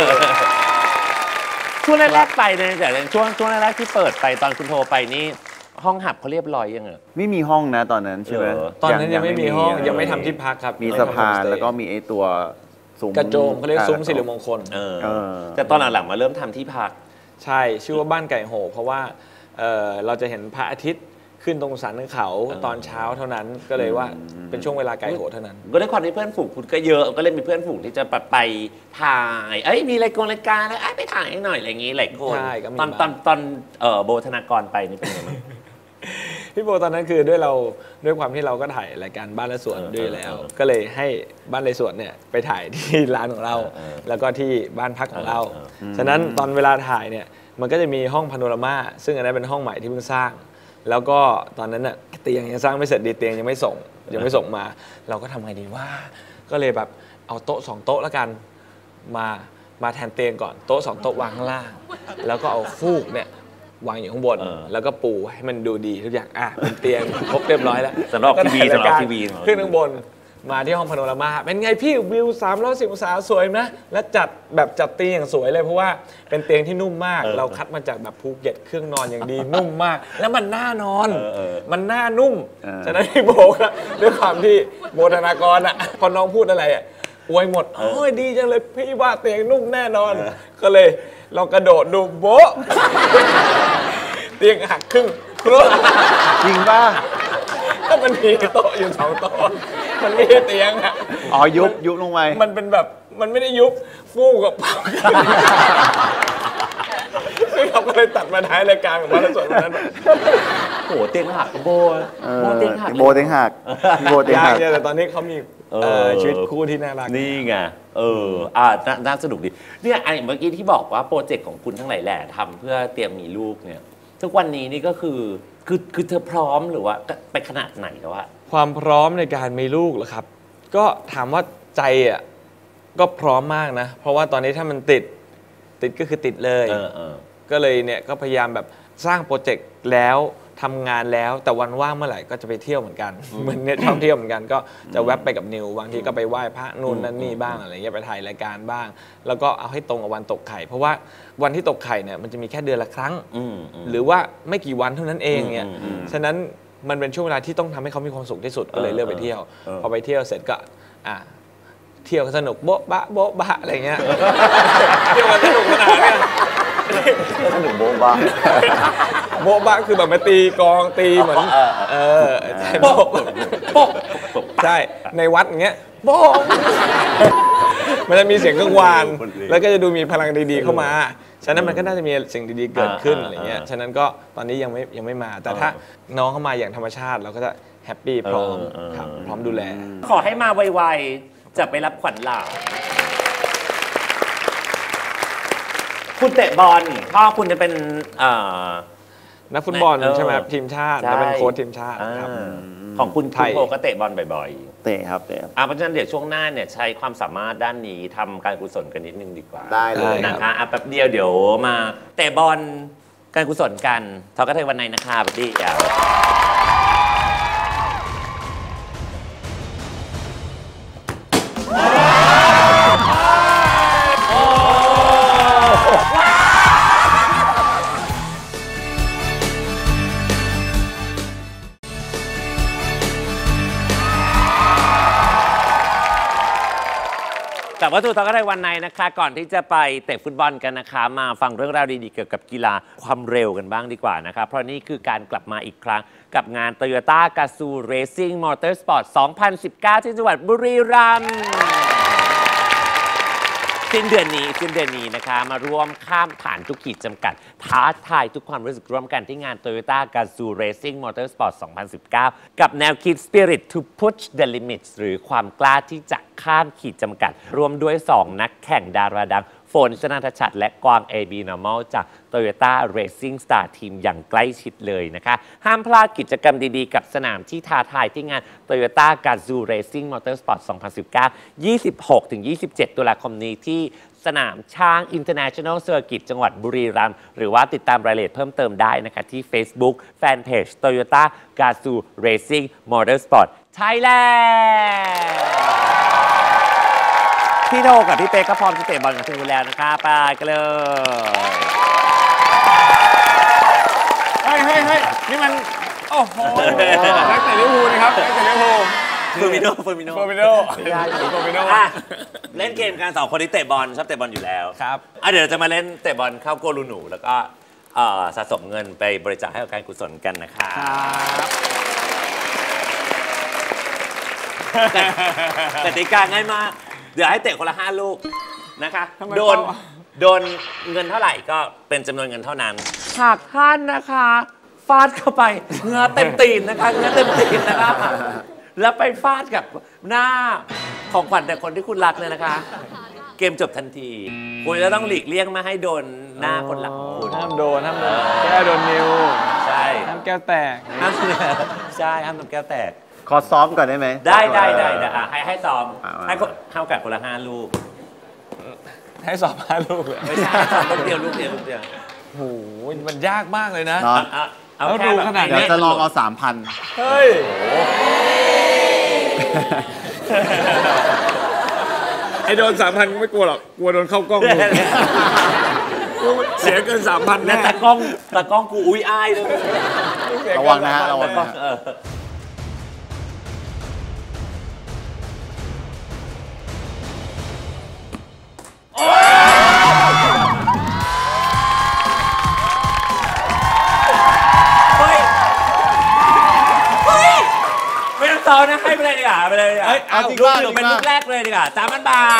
Speaker 2: ช่วงแรกๆไปเนี่ยแต่ช่วงช่วงแรกๆที่เปิดไปตอนคุณโทรไปนี่ห้องหับเขาเรียบร้อยยังไง
Speaker 4: ไม่มีห้องนะตอนนั้นใช่ไหม
Speaker 5: ตอนนั้นยังไม่มีห้องยังไม่ทำที่พักครับ
Speaker 4: มีสะพานแล้วก็มีไอตัวซุ้ม
Speaker 5: กระโจมเขาเรียกซุ้มสิริมงคล
Speaker 2: แต่ตอนหลังๆมาเริ่มทำที่พัก
Speaker 5: ใช่ชื่อว่าบ้านไก่โหเพราะว่าเราจะเห็นพระอาทิตย์ขึ้นตรงสันเขาตอนเช้าเท่านั้นก็เลยว่าเป็นช่วงเวลาไกลโหเท่านั้น
Speaker 2: ก็ได้ความที่เพื่อนฝูงคุณก็เยอะก็เลยมีเพื่อนฝูงที่จะไปถ่ายเอ้ยมีรายการรายการแล้วไปถ่ายให้หน่อยอะไรอย่างงี้หลายคนตอนตอนตอนโบธนากรไปนี่เป็นยังไง
Speaker 5: พี่โบตอนนั้นคือด้วยเราด้วยความที่เราก็ถ่ายรายการบ้านและสวนด้วยแล้วก็เลยให้บ้านและสวนเนี่ยไปถ่ายที่ร้านของเราแล้วก็ที่บ้านพักของเราฉะนั้นตอนเวลาถ่ายเนี่ยมันก็จะมีห้องพาโนรามาซึ่งอันนั้นเป็นห้องใหม่ที่เพิ่งสร้างแล้วก็ตอนนั้นน่ะเตียงยังสร้างไม่เสร็จดีเตียงยังไม่ส่งยังไม่ส่งมาเราก็ทำไงดีว่าก็เลยแบบเอาโต๊ะสองโต๊ะแล้วกันมามาแทนเตียงก่อนโต๊ะสองโต๊ะวางข้างล่างแล้วก็เอาฟูกเนี่ยวางอยู่ข้างบนแล้วก็ปูให้มันดูดีทุกอย่างอ่ะเป็นเตียงครบเรียบร้อยแล้ว
Speaker 2: สำหรับทีวีสำหรับทีวี
Speaker 5: ขึ้นข้างบนมาที่ห้องพาโนรามาเป็นไงพี่วิวสามร้อยสิบองศาสวยนะและจัดแบบจัดเตียงอย่างสวยเลยเพราะว่าเป็นเตียงที่นุ่มมากเราคัดมาจากแบบภูเก็ตเครื่องนอนอย่างดีนุ่มมากแล้วมันน่านอนมันน่านุ่มฉะนั้นพี่โบก็ด้วยความที่โบธนากรอ่ะพอน้องพูดอะไรอ่ะอวยหมดโอ้ยดีจังเลยพี่ว่าเตียงนุ่มแน่นอนก็เลยลองกระโดดดูโบเตียงหักครึ่ง
Speaker 4: จริงป่ะ
Speaker 5: ก็มันมีโต๊ะอยู่สองโต๊ะมันไม่ใช่เตียงอ่ะ
Speaker 4: อ๋อยุบยุบลงไป
Speaker 5: มันเป็นแบบมันไม่ได้ยุบฟูกับเผาซึ่งเขาก็เลยตัดมาท้ายรายการของบ้านและสวนนั้น
Speaker 2: โหเตียงหักโบโบเตียงหัก
Speaker 4: โบเตียงหักโบเตียงหัก
Speaker 5: แต่ตอนนี้เขามีชีวิตคู่ที่น่ารัก
Speaker 2: นี่ไงเอออ่าน่าสนุกดีเนี่ยไอ้เมื่อกี้ที่บอกว่าโปรเจกต์ของคุณทั้งหลายแหล่ทำเพื่อเตรียมมีลูกเนี่ยทุกวันนี้นี่ก็คือคือคือเธอพร้อมหรือว่าไปขนาดไหนแล้วอะ
Speaker 5: ความพร้อมในการมีลูกเหรอครับก็ถามว่าใจอ่ะก็พร้อมมากนะเพราะว่าตอนนี้ถ้ามันติดติดก็คือติดเลยก็เลยเนี่ยก็พยายามแบบสร้างโปรเจกต์แล้วทำงานแล้วแต่วันว่างเมื่อไหร่ก็จะไปเที่ยวเหมือนกันเหมือนเนี่ยชอบเที่ยวเหมือนกันก็จะแวบไปกับนิวบางทีก็ไปไหว้พระนู่นนั่นนี่บ้างอะไรเงี้ยไปถ่ายรายการบ้าง แล้วก็เอาให้ตรงกับวันตกไข่เพราะว่าวันที่ตกไข่เนี่ยมันจะมีแค่เดือนละครั้งหรือว่าไม่กี่วันเท่านั้นเองเนี่ยฉะนั้นมันเป็นช่วงเวลาที่ต้องทำให้เขามีความสุขที่สุดก็เลยเลือกไปเที่ยวพอไปเที่ยวเสร็จก็อ่ะเที่ยวสนุกโบ๊ะบะโบ๊ะบะอะไรเงี้ยเที่ยวกันสนุกสนานเนี่ย
Speaker 4: สนุกโบ๊ะบะ
Speaker 5: โบ๊ะบะคือแบบมาตีกองตีเหมือนเออใช่โบ๊ะโบ๊ะใช่ในวัดอย่างเงี้ยโบ๊ะมันจะมีเสียงกังวานแล้วก็จะดูมีพลังดีๆเข้ามาฉะนั้นมันก็น่าจะมีสิ่งดีๆเกิดขึ้นอะไรเงี้ยฉะนั้นก็ตอนนี้ยังไม่ยังไม่มาแต่ถ้าน้องเข้ามาอย่างธรรมชาติเราก็จะแฮปปี้พร้อมครับพร้อมดูแล
Speaker 2: ขอให้มาไวๆจะไปรับขวัญหลานคุณเตะบอลพ่อคุณจะเป็น
Speaker 5: นักฟุตบอลใช่ไหมทีมชาติแล้วเป็นโค้ชทีมชาติครับ
Speaker 2: ของคุณไทยโก็เตะบอลบ่อย
Speaker 4: ๆเตะครับเตะ
Speaker 2: อ่ะเพราะฉะนั้นเดี๋ยวช่วงหน้าเนี่ยใช้ความสามารถด้านนี้ทำการกุศลกันนิดนึงดีกว่า
Speaker 4: ได้เลย
Speaker 2: นะคะอ่ะแป๊บเดียวเดี๋ยวมาเตะบอลการกุศลกันทอกระเทยวันไหนนะคะแบบนี้อ่ะจากวัตถุทอกระไทยวันไหนนะคะก่อนที่จะไปเตะฟุตบอลกันนะคะมาฟังเรื่องราวดีๆเกี่ยวกับกีฬาความเร็วกันบ้างดีกว่านะคะเพราะนี่คือการกลับมาอีกครั้งกับงาน Toyota Gazoo Racing Motorsport สองพันสิบเก้า ที่จังหวัดบุรีรัมย์สิ้นเดือนนี้สิ้นเดือนนี้นะคะมาร่วมข้ามผ่านทุกขีดจำกัดท้าทายทุกความรู้สึกร่วมกันที่งาน Toyota Gazoo Racing Motorsport สองพันสิบเก้า กับแนวคิด Spirit to Push the Limits หรือความกล้าที่จะข้ามขีดจำกัดรวมด้วยสองนักแข่งดาราดังโฟนชนาธชัดและกวาง เอ บี Normal จาก Toyota Racing Star Team อย่างใกล้ชิดเลยนะคะห้ามพลาดกิจกรรมดีๆกับสนามที่ท้าทายที่งาน Toyota Gazoo Racing Motorsport สองพันสิบเก้า ยี่สิบหกถึงยี่สิบเจ็ด ตุลาคมนี้ที่สนามช้าง International Circuit จังหวัดบุรีรัมย์หรือว่าติดตามรายละเอียดเพิ่มเติมได้นะคะที่ Facebook Fanpage Toyota Gazoo Racing Motorsport Thailandพี่โทกับพี่เป๊กก็พร้อมจะเตะบอลกับคุณแล้วนะคะไปกันเลย
Speaker 5: เฮ้ยเฮ้ยเฮ้ยนี่มันโอ้โหนักเตะลิเวอร์พูลนะครับนักเตะลิเวอร์พูล
Speaker 2: เฟอร์มิโน่เฟอร์มิโน่
Speaker 5: เฟอร์มิโน่ไม่ได้เฟอร์มิโน่
Speaker 2: เล่นเกมกันสองคนที่เตะบอลชอบเตะบอลอยู่แล้ว
Speaker 5: ครับ
Speaker 2: อ่ะเดี๋ยวจะมาเล่นเตะบอลเข้าโกลูหนูแล้วก็สะสมเงินไปบริจาคให้กับการกุศลกันนะคะกติกาง่ายมากเดี๋ยวให้เตะคนละห้าลูกนะคะโดนโดนเงินเท่าไหร่ก็เป็นจำนวนเงินเท่านั้นหากท่านนะคะฟาดเข้าไปเงื้อเต็มตีนนะคะเงื้อเต็มตีนนะคะแล้วไปฟาดกับหน้าของขวัญแต่คนที่คุณรักเลยนะคะเกมจบทันทีคุณจะต้องหลีกเลี่ยงไม่ให้โดนหน้าคนรักของคุณ
Speaker 5: ห้ามโดนห้ามโดนแก้วโดนนิ้ว
Speaker 2: ใช่
Speaker 5: ห้ามแก้วแตก
Speaker 2: ห้ามใช่ห้ามทำแก้วแตก
Speaker 4: ขอซ้อมก่อนได้ไหม
Speaker 2: ได้ได้ได้ให้ให้ซ้อมให้เท่ากับคนละห้าลูก
Speaker 5: ให้ซ้อมห้าลูกเลย
Speaker 2: ไม่ใช่ซ้อมลูกเดียวลูกเดียวลูกเดียว
Speaker 5: โอ้โหมันยากมากเลยนะ
Speaker 2: เอาแค่ขนาด
Speaker 4: นี้เดี๋ยวจะลองเอาสามพัน
Speaker 5: เฮ้ยไอโดนสามพันก็ไม่กลัวหรอกกลัวโดนเข้ากล้องเสียเกินสามพันแน่
Speaker 2: ตากล้องตากล้องกูอุ้ยอ้ายเลย
Speaker 4: ระวังนะฮะระวังนะ
Speaker 2: ตอนนะให้ไปเลยดีกว่าไปเลยดีกว่าเอาลูกหนูเป็นลูกแรกเลยดีกว่าสามพันบาท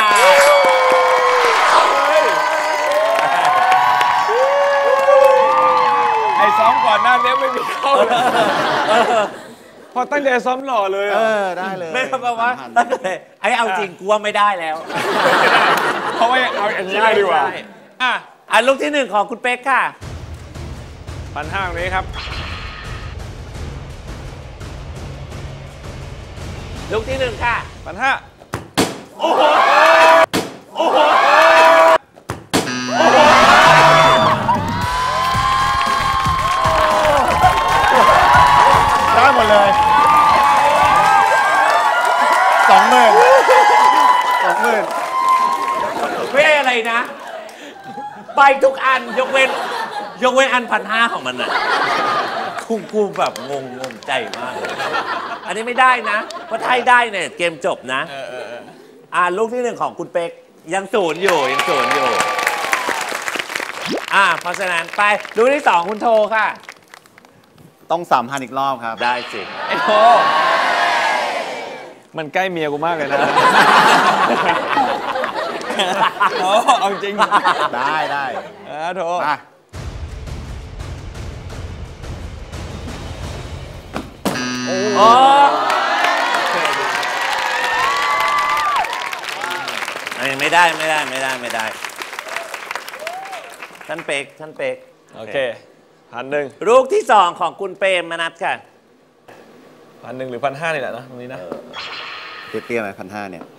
Speaker 5: ไอ้ซ้อมก่อนหน้านี้ไม่มีเข้าพอตั้งใจซ้อมหล่อเลย
Speaker 4: เออได้เลย
Speaker 2: ไม่ครับว่าตั้งใจไอ้เอาจริงกลัวไม่ได้แล้ว
Speaker 5: เพราะว่าเอาอันนี้ได้ดีกว่า
Speaker 2: อ่ะอ่ะลูกที่หนึ่งของคุณเป๊กค่ะ
Speaker 5: ไปพันห้าตรงนี้ครับ
Speaker 2: ลูกที่หนึ่งค่ะ
Speaker 5: พันห้า
Speaker 2: โอ้โห โอ้โห
Speaker 4: ได้หมดเลยสองหมื่นสองหมื่น
Speaker 2: ไม่ได้อะไรนะ ไปทุกอันยกเว้น ยกเว้นอันพันห้าของมันน่ะกูกูแบบงงงงใจมากเลยอันนี้ไม่ได้นะเพราะไทยได้เนี่ยเกมจบนะอ่าลูกที่หนึ่งของคุณเป๊กยังศูนย์อยู่ยังศูนย์อยู่อ่าเพราะฉะนั้นไปลูกที่สองคุณโทค่ะ
Speaker 4: ต้องสามพันอีกรอบครับ
Speaker 2: ได้สิ
Speaker 5: ไอ้โทมันใกล้เมียกูมากเลยนะ โอ้เอาจริง
Speaker 4: ได้ได้
Speaker 5: อ่าโท
Speaker 4: อ่ะ
Speaker 2: โอ้ไม่ได้ไม่ได้ไม่ได้ไม่ได้ท่านเป๊กท่านเป๊ก
Speaker 5: โอเคพันหนึ่ง
Speaker 2: ลูกที่สองของคุณเปรมมนัสค่ะ
Speaker 5: พันหนึ่งหรือพันห้านี่แหละนะตรงนี้นะ
Speaker 4: เตี้ยๆไหมพันห้าเนี่ย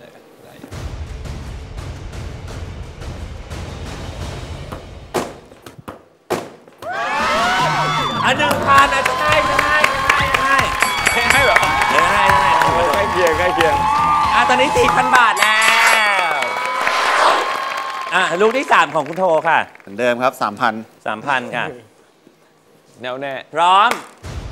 Speaker 2: อันหนึ่งพันอาจจะให้จะให้จะให้จะให้
Speaker 5: ให้ให้เหรอ
Speaker 2: เดี๋ยวให้ให้
Speaker 5: ใกล้เคียงใกล้เคียง
Speaker 2: อ่ะตอนนี้สี่พันบาทแล้วอ่ะลูกที่สามของคุณโทค่ะ
Speaker 4: เหมือนเดิมครับสามพัน
Speaker 2: สามพันค่ะ
Speaker 5: แน่วแน่
Speaker 2: พร้อม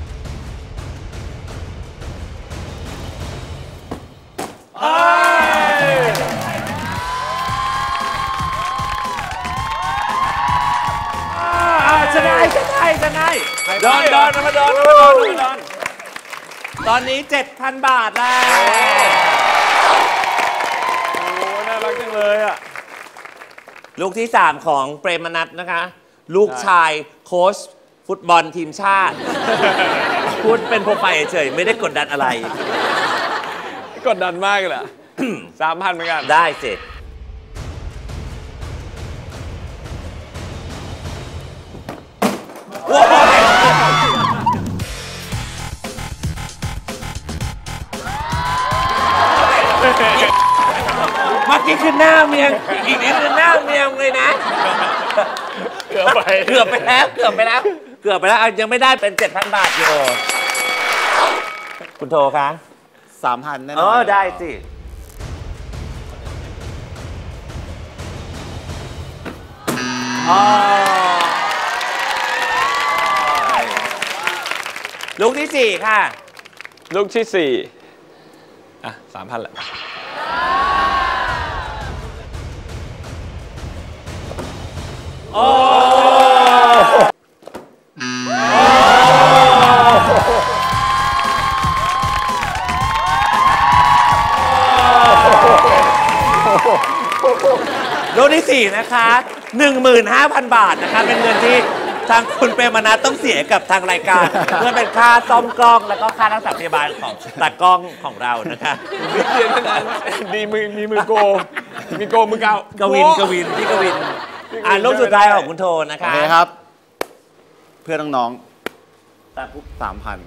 Speaker 2: จะได้จะได้จะได้โดนโดนมาโดนมาโดนมาโดนตอนนี้ เจ็ดพัน บาทแล้ว
Speaker 5: โอ้น่ารักจังเลยอ่ะ
Speaker 2: ลูกที่ สาม ของเปรมนัทนะคะ ลูกชายโค้ชฟุตบอลทีมชาติ พูดเป็นโปรไฟล์เฉยไม่ได้กดดันอะไร
Speaker 5: กดดันมากเลยอ่ะ สามพันเหมือนกัน
Speaker 2: ได้สิ เมื่อกี้คือหน้าเมียง อีกนิดคือหน้าเมียงเลยนะ
Speaker 5: เกือบไป
Speaker 2: เกือบไปแล้ว เกือบไปแล้ว เกือบไปแล้วอ่ะยังไม่ได้เป็น เจ็ดพัน บาทอยู่ คุณโทคะ
Speaker 4: สามพันแน่น
Speaker 2: เอ
Speaker 4: อน
Speaker 2: อ ได้สิ อ๋อ ลูกที่สี่ค่ะ
Speaker 5: ลูกที่สี่อ่ะสามพันแหละ
Speaker 2: โอ้ลูกที่สี่นะคะ หนึ่งหมื่นห้าพัน บาทนะคะ เป็นเงินที่ทางคุณเปรมนัสต้องเสียกับทางรายการ เพื่อเป็นค่าซ่อมกล้องแล้วก็ค่ารักษาพยาบาลของตากล้องของเรานะคะ
Speaker 5: ไม่เรียนนานดีมือมีมือโก มีโกมือเกาก
Speaker 2: วินกวินพี่กวิน อ่านลูกสุดท้ายของคุณโทนะ
Speaker 4: โอ
Speaker 2: คะ
Speaker 4: เคครับ เพื่อนน้อง
Speaker 2: ตามปุ๊บ
Speaker 4: ๆสามพัน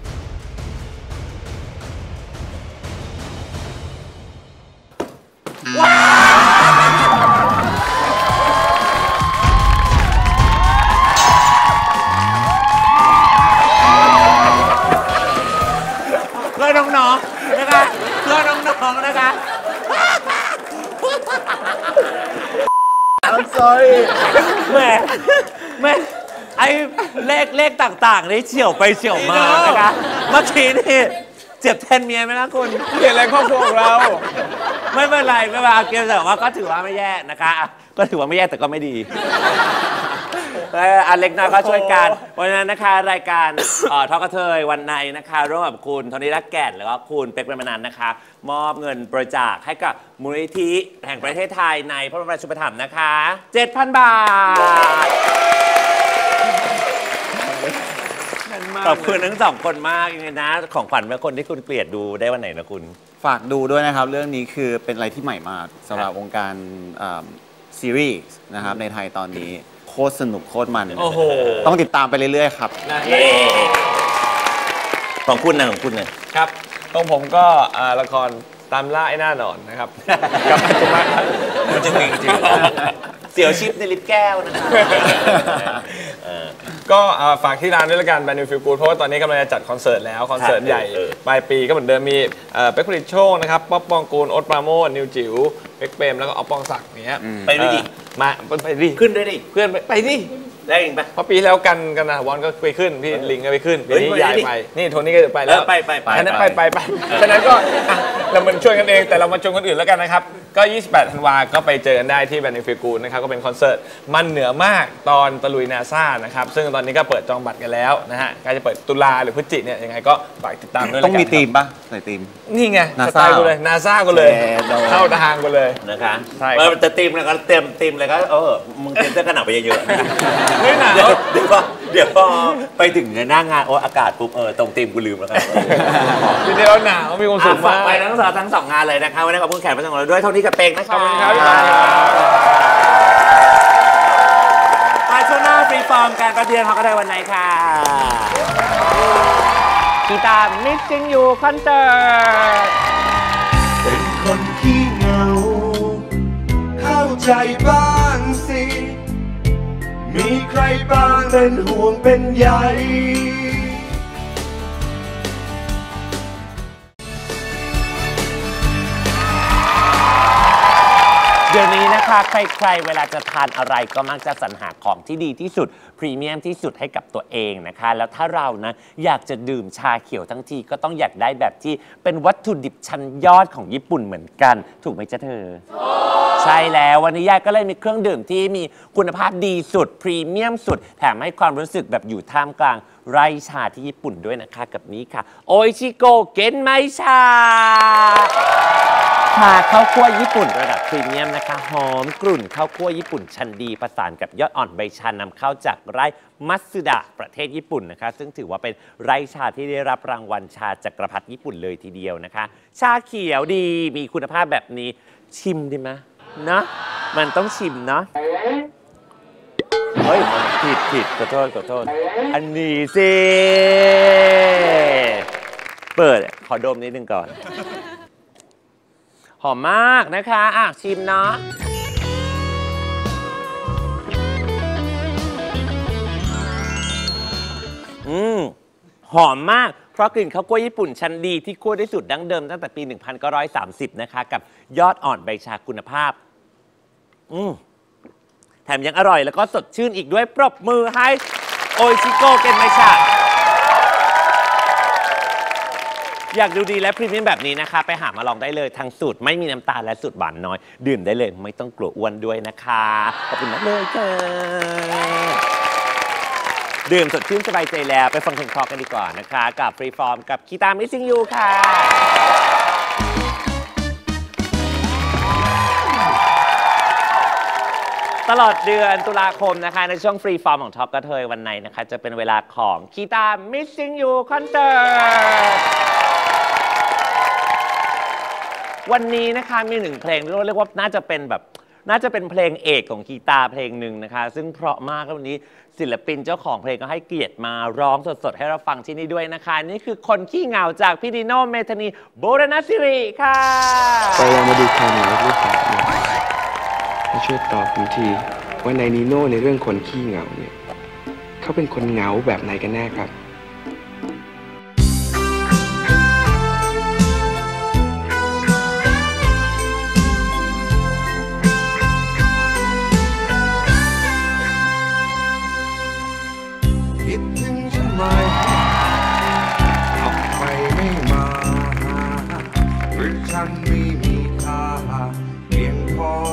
Speaker 2: เพื่อนน้องๆนะคะเพื่อนน้องๆนะคะ
Speaker 4: I'm sorry
Speaker 2: แหม่แหม่ไอ้เลขเลขต่างๆนี่เฉี่ยวไปเฉี่ยวมานะคะ เมื่อกี้นี่เจ็บแทนเมียไหมนะคุณ
Speaker 5: เปลี่ยนอะไรครอบครัวของเรา
Speaker 2: ไม่เป็นไรไม่เป็นไรเกมแต่ว่าก็ถือว่าไม่แย่นะคะอ่ะก็ถือว่าไม่แย่แต่ก็ไม่ดีเอออันเล็กน้อยก็ช่วยกันเพราะฉะนั้นนะคะรายการเอ่อทอกกระเทยวันในนะคะร่วมกับคุณโทนี่รักแก่นแล้วก็คุณเป็กเป็นมนันนะคะ มอบเงินบริจาคให้กับมูลนิธิแห่งประเทศไทยในพระบรมราชูปถัมภ์นะคะ เจ็ดพัน บาทขอบคุณทั้งสองคนมากยังไงนะของขวัญเมื่อคนที่คุณเกลียดดูได้วันไหนนะคุณ
Speaker 4: ฝากดูด้วยนะครับ เรื่องนี้คือเป็นอะไรที่ใหม่มากสำหรับวงการซีรีส์นะครับในไทยตอนนี้โคตรสนุกโคตรมัน
Speaker 5: โอ้โห
Speaker 4: ต้องติดตามไปเรื่อยๆครับ
Speaker 5: นะ
Speaker 2: เย้ของคุณนะของคุณนะ
Speaker 5: ครับตรงผมก็อ่าละครตามล่าไอ้หน้าหนอนนะครับ กับคุณมากครับ
Speaker 2: มันจะมีจริงเสี่ยวชิปในลิฟต์แก้วนะคะ
Speaker 5: ก็อ่าฝากที่ร้านด้วยละกันแบรนด์นิวฟิลกูดเพราะว่าตอนนี้กำลังจะจัดคอนเสิร์ตแล้วคอนเสิร์ตใหญ่ปลายปีก็เหมือนเดิมมีเป๊กผลิตโชคนะครับป๊อปปองกูลโอ๊ตปราโมชนิวจิ๋วเป็กเปรมแล้วก็อ๊อฟปองศักดิ์อย่างเงี้ย
Speaker 2: ไปด้วยดิ
Speaker 5: เออมาไปดิ
Speaker 2: ขึ้นด้วยดิ
Speaker 5: เพื่อนไปไปดิ
Speaker 2: ได้เองปะ
Speaker 5: เพราะปีแล้วกันกันนะวอนก็ไปขึ้นพี่ลิงก็ไปขึ้นปี
Speaker 2: เฮ้ย
Speaker 5: นี้
Speaker 2: ไป
Speaker 5: ย้าย
Speaker 2: ดิ
Speaker 5: ไปนี่โทนี่ก็จะไปแล้ว
Speaker 2: เออไปไปไป
Speaker 5: ฉะนั้น
Speaker 2: ไป
Speaker 5: ไปไปไปฉะนั้นก็อ่ะเรามันช่วยกันเองแต่เรามาชวนคนอื่นแล้วกันนะครับก็ยี่สิบแปดธันวาก็ไปเจอกันได้ที่แบรนด์นิวฟิลกูดนะครับก็เป็นคอนเสิร์ตมันเหนือมากตอนตะลุยนาซานะครับซึ่งตอนนี้ก็เปิดจองบัตรกันแล้วนะฮะใกล้จะเปิดตุลาหรือพฤศจิเนี่ยยังไงก็ฝากติดตามด้วยแล้วกัน
Speaker 4: ต้องมีธีมป่ะใส่ธีม
Speaker 5: นี่ไง
Speaker 4: NASA
Speaker 5: สไตล์กูเลยนาซากูเลย
Speaker 4: แย่เลย
Speaker 5: เข้าทางกูเลย
Speaker 2: นะคะ
Speaker 5: ใช่
Speaker 2: เออจะตีมแล้วก็เตรียมตีมเลยก็เออมึงเตรียมเสื้อกันหนาวไปเยอะๆนะ
Speaker 5: ไม่หนาว
Speaker 2: เดี๋ยวเดี๋ยวพอเดี๋ยวพอไปถึงหน้างานโอ้อากาศปุ๊บเออตรงตีมกูลืมแล้วครับ
Speaker 5: จริงๆแล้วหนาวมีความสุข
Speaker 2: ฝาม
Speaker 5: าก ก
Speaker 2: ไปทั้งสองทั้งสองงานเลยนะคะวันนี้ขอบคุณแขกรับเชิญของเราด้วยเท่านี้กับเปงนะ
Speaker 5: ข
Speaker 2: คะ
Speaker 5: อบคุณครับ
Speaker 2: ไปช่วงหน้าฟรีฟอร์มการประเดียนเขาก็ได้วันไหนค่ะกีตาร์ Missing You คอนเสิร์ต
Speaker 6: เป็นคนขี้เหงา เข้าใจบ้างสิ มีใครบ้างเป็นห่วงเป็นใย
Speaker 2: เดี๋ยวนี้นะคะใครๆเวลาจะทานอะไรก็มักจะสรรหาของที่ดีที่สุดพรีเมียมที่สุดให้กับตัวเองนะคะแล้วถ้าเรานะอยากจะดื่มชาเขียวทั้งทีก็ต้องอยากได้แบบที่เป็นวัตถุดิบชั้นยอดของญี่ปุ่นเหมือนกันถูกไหมจ๊ะเธอ ใช่แล้ววันนี้ยายก็เลยมีเครื่องดื่มที่มีคุณภาพดีสุดพรีเมียมสุดแถมให้ความรู้สึกแบบอยู่ท่ามกลางไร่ชาที่ญี่ปุ่นด้วยนะคะกับนี้ค่ะโออิชิโกเก็นไมชาชาข้าวคั่วญี่ปุ่นระดับพรีเมียมนะคะหอมกลุ่นข้าวคั่วญี่ปุ่นชั้นดีประสานกับยอดอ่อนใบชานำเข้าจากไร่มัตสึดะประเทศญี่ปุ่นนะคะซึ่งถือว่าเป็นไร่ชาที่ได้รับรางวัลชาจักรพรรดิญี่ปุ่นเลยทีเดียวนะคะชาเขียวดีมีคุณภาพแบบนี้ชิมดีไหมนะมันต้องชิมเนาะเฮ้ยผิดผิดขอโทษขอโทษอันนี้สิเปิดขอดมนิดนึงก่อนหอมมากนะคะอ่ะชิมเนาะอืมหอมมากเพราะกลิ่นข้าวกล้วยญี่ปุ่นชั้นดีที่คั่วได้สูตรดั้งเดิมตั้งแต่ปี หนึ่งพันเก้าร้อยสามสิบ นะคะกับยอดอ่อนใบชาคุณภาพอืมแถมยังอร่อยแล้วก็สดชื่นอีกด้วยปรบมือให้โออิชิโกเก็นไมชาอยากดูดีและพรีเมียมแบบนี้นะคะไปหามาลองได้เลยทั้งสูตรไม่มีน้ำตาลและสูตรหวานน้อยดื่มได้เลยไม่ต้องกลัวอ้วนด้วยนะคะขอบคุณมากเลยค่ะดื่มสดชื่นสบายใจแล้วไปฟังเพลงเพราะกันดีกว่านะคะกับฟรีฟอร์มกับคีตา Missing You ค่ะตลอดเดือนตุลาคมนะคะในช่วงฟรีฟอร์มของท็อปกระเทยวันไหนนะคะจะเป็นเวลาของคีตา Missing You คอนเสิร์ตวันนี้นะคะมีหนึ่งเพลงที่เรียกว่าน่าจะเป็นแบบน่าจะเป็นเพลงเอกของกีตาร์เพลงหนึ่งนะคะซึ่งเพราะมากแล้ววันนี้ศิลปินเจ้าของเพลงก็ให้เกียรติมาร้องสดๆให้เราฟังที่นี่ด้วยนะคะนี่คือคนขี้เหงาจากพี่ดิโนเมธานีโบรณศิริค่ะ
Speaker 7: ไปลองมาดูข่าวหน่อยลูกสาวเนี่ยมาช่วยตอบผมทีว่าในนีโน่ในเรื่องคนขี้เหงาเนี่ยเขาเป็นคนเหงาแบบไหนกันแน่ครับ
Speaker 6: คิดถึงฉันไหมทำไมไม่มาหรือฉันไม่มีค่าเพียงพอ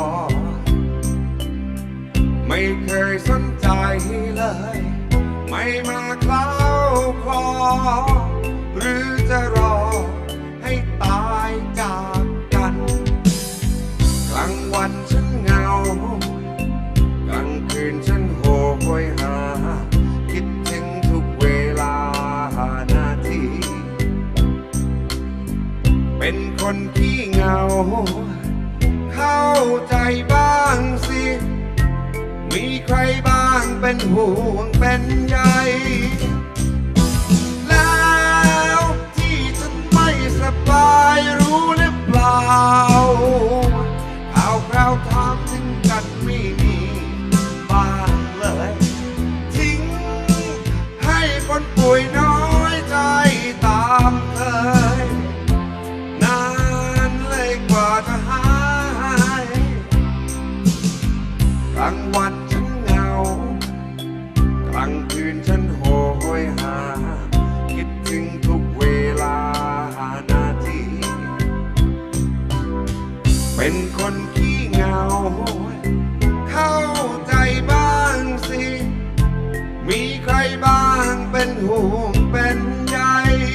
Speaker 6: ไม่เคยสนใจเลยไม่มาคล้าวคลอหรือจะรอให้ตายจากกันกลางวันฉันเหงากลางคืนฉันโหยหาคิดถึงทุกเวลานาทีเป็นคนขี้เหงาเข้าใจบ้างสิมีมีใครบ้างเป็นห่วงเป็นใยแล้วที่ฉันไม่สบายรู้หรือเปล่าข่าวคราวถามถึงกันไม่มีบ้างเลยทิ้งให้คนป่วยน้อยใจตามเคยนานเลยกว่าจะหายกลางวันฉันเหงากลางคืนฉันโหยหาคิดถึงทุกเวลานาทีเป็นคนขี้เหงาเข้าใจบ้างสิมีใครบ้างเป็นห่วงเป็นใย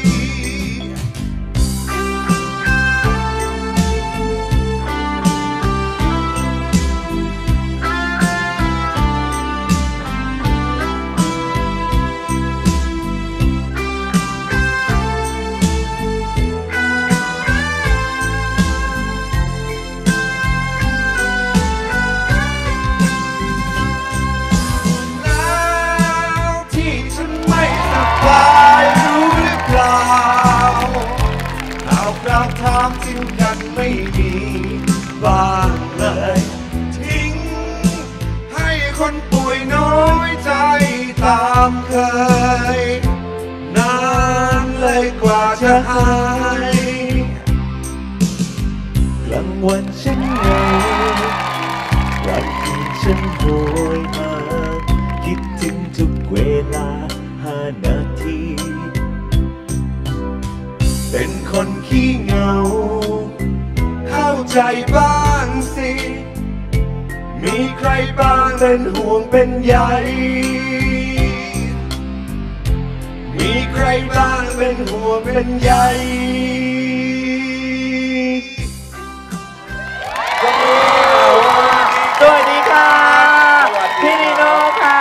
Speaker 6: ถามทิ้งกันไม่มีบ้างเลยทิ้งให้คนป่วยน้อยใจตามเคยนานเลยกว่าจะหายกลางวันฉันเหงากลางคืนฉันโหยหาคิดถึงทุกเวลาห้านาทีเป็นคนขี้เหงาเข้าใจบ้างสิมีใครบ้างเป็นห่วงเป็นใยมีใครบ้างเป็นห่วงเป็นใย
Speaker 2: สวัสดีค่ะพี่นิโน่ค่ะ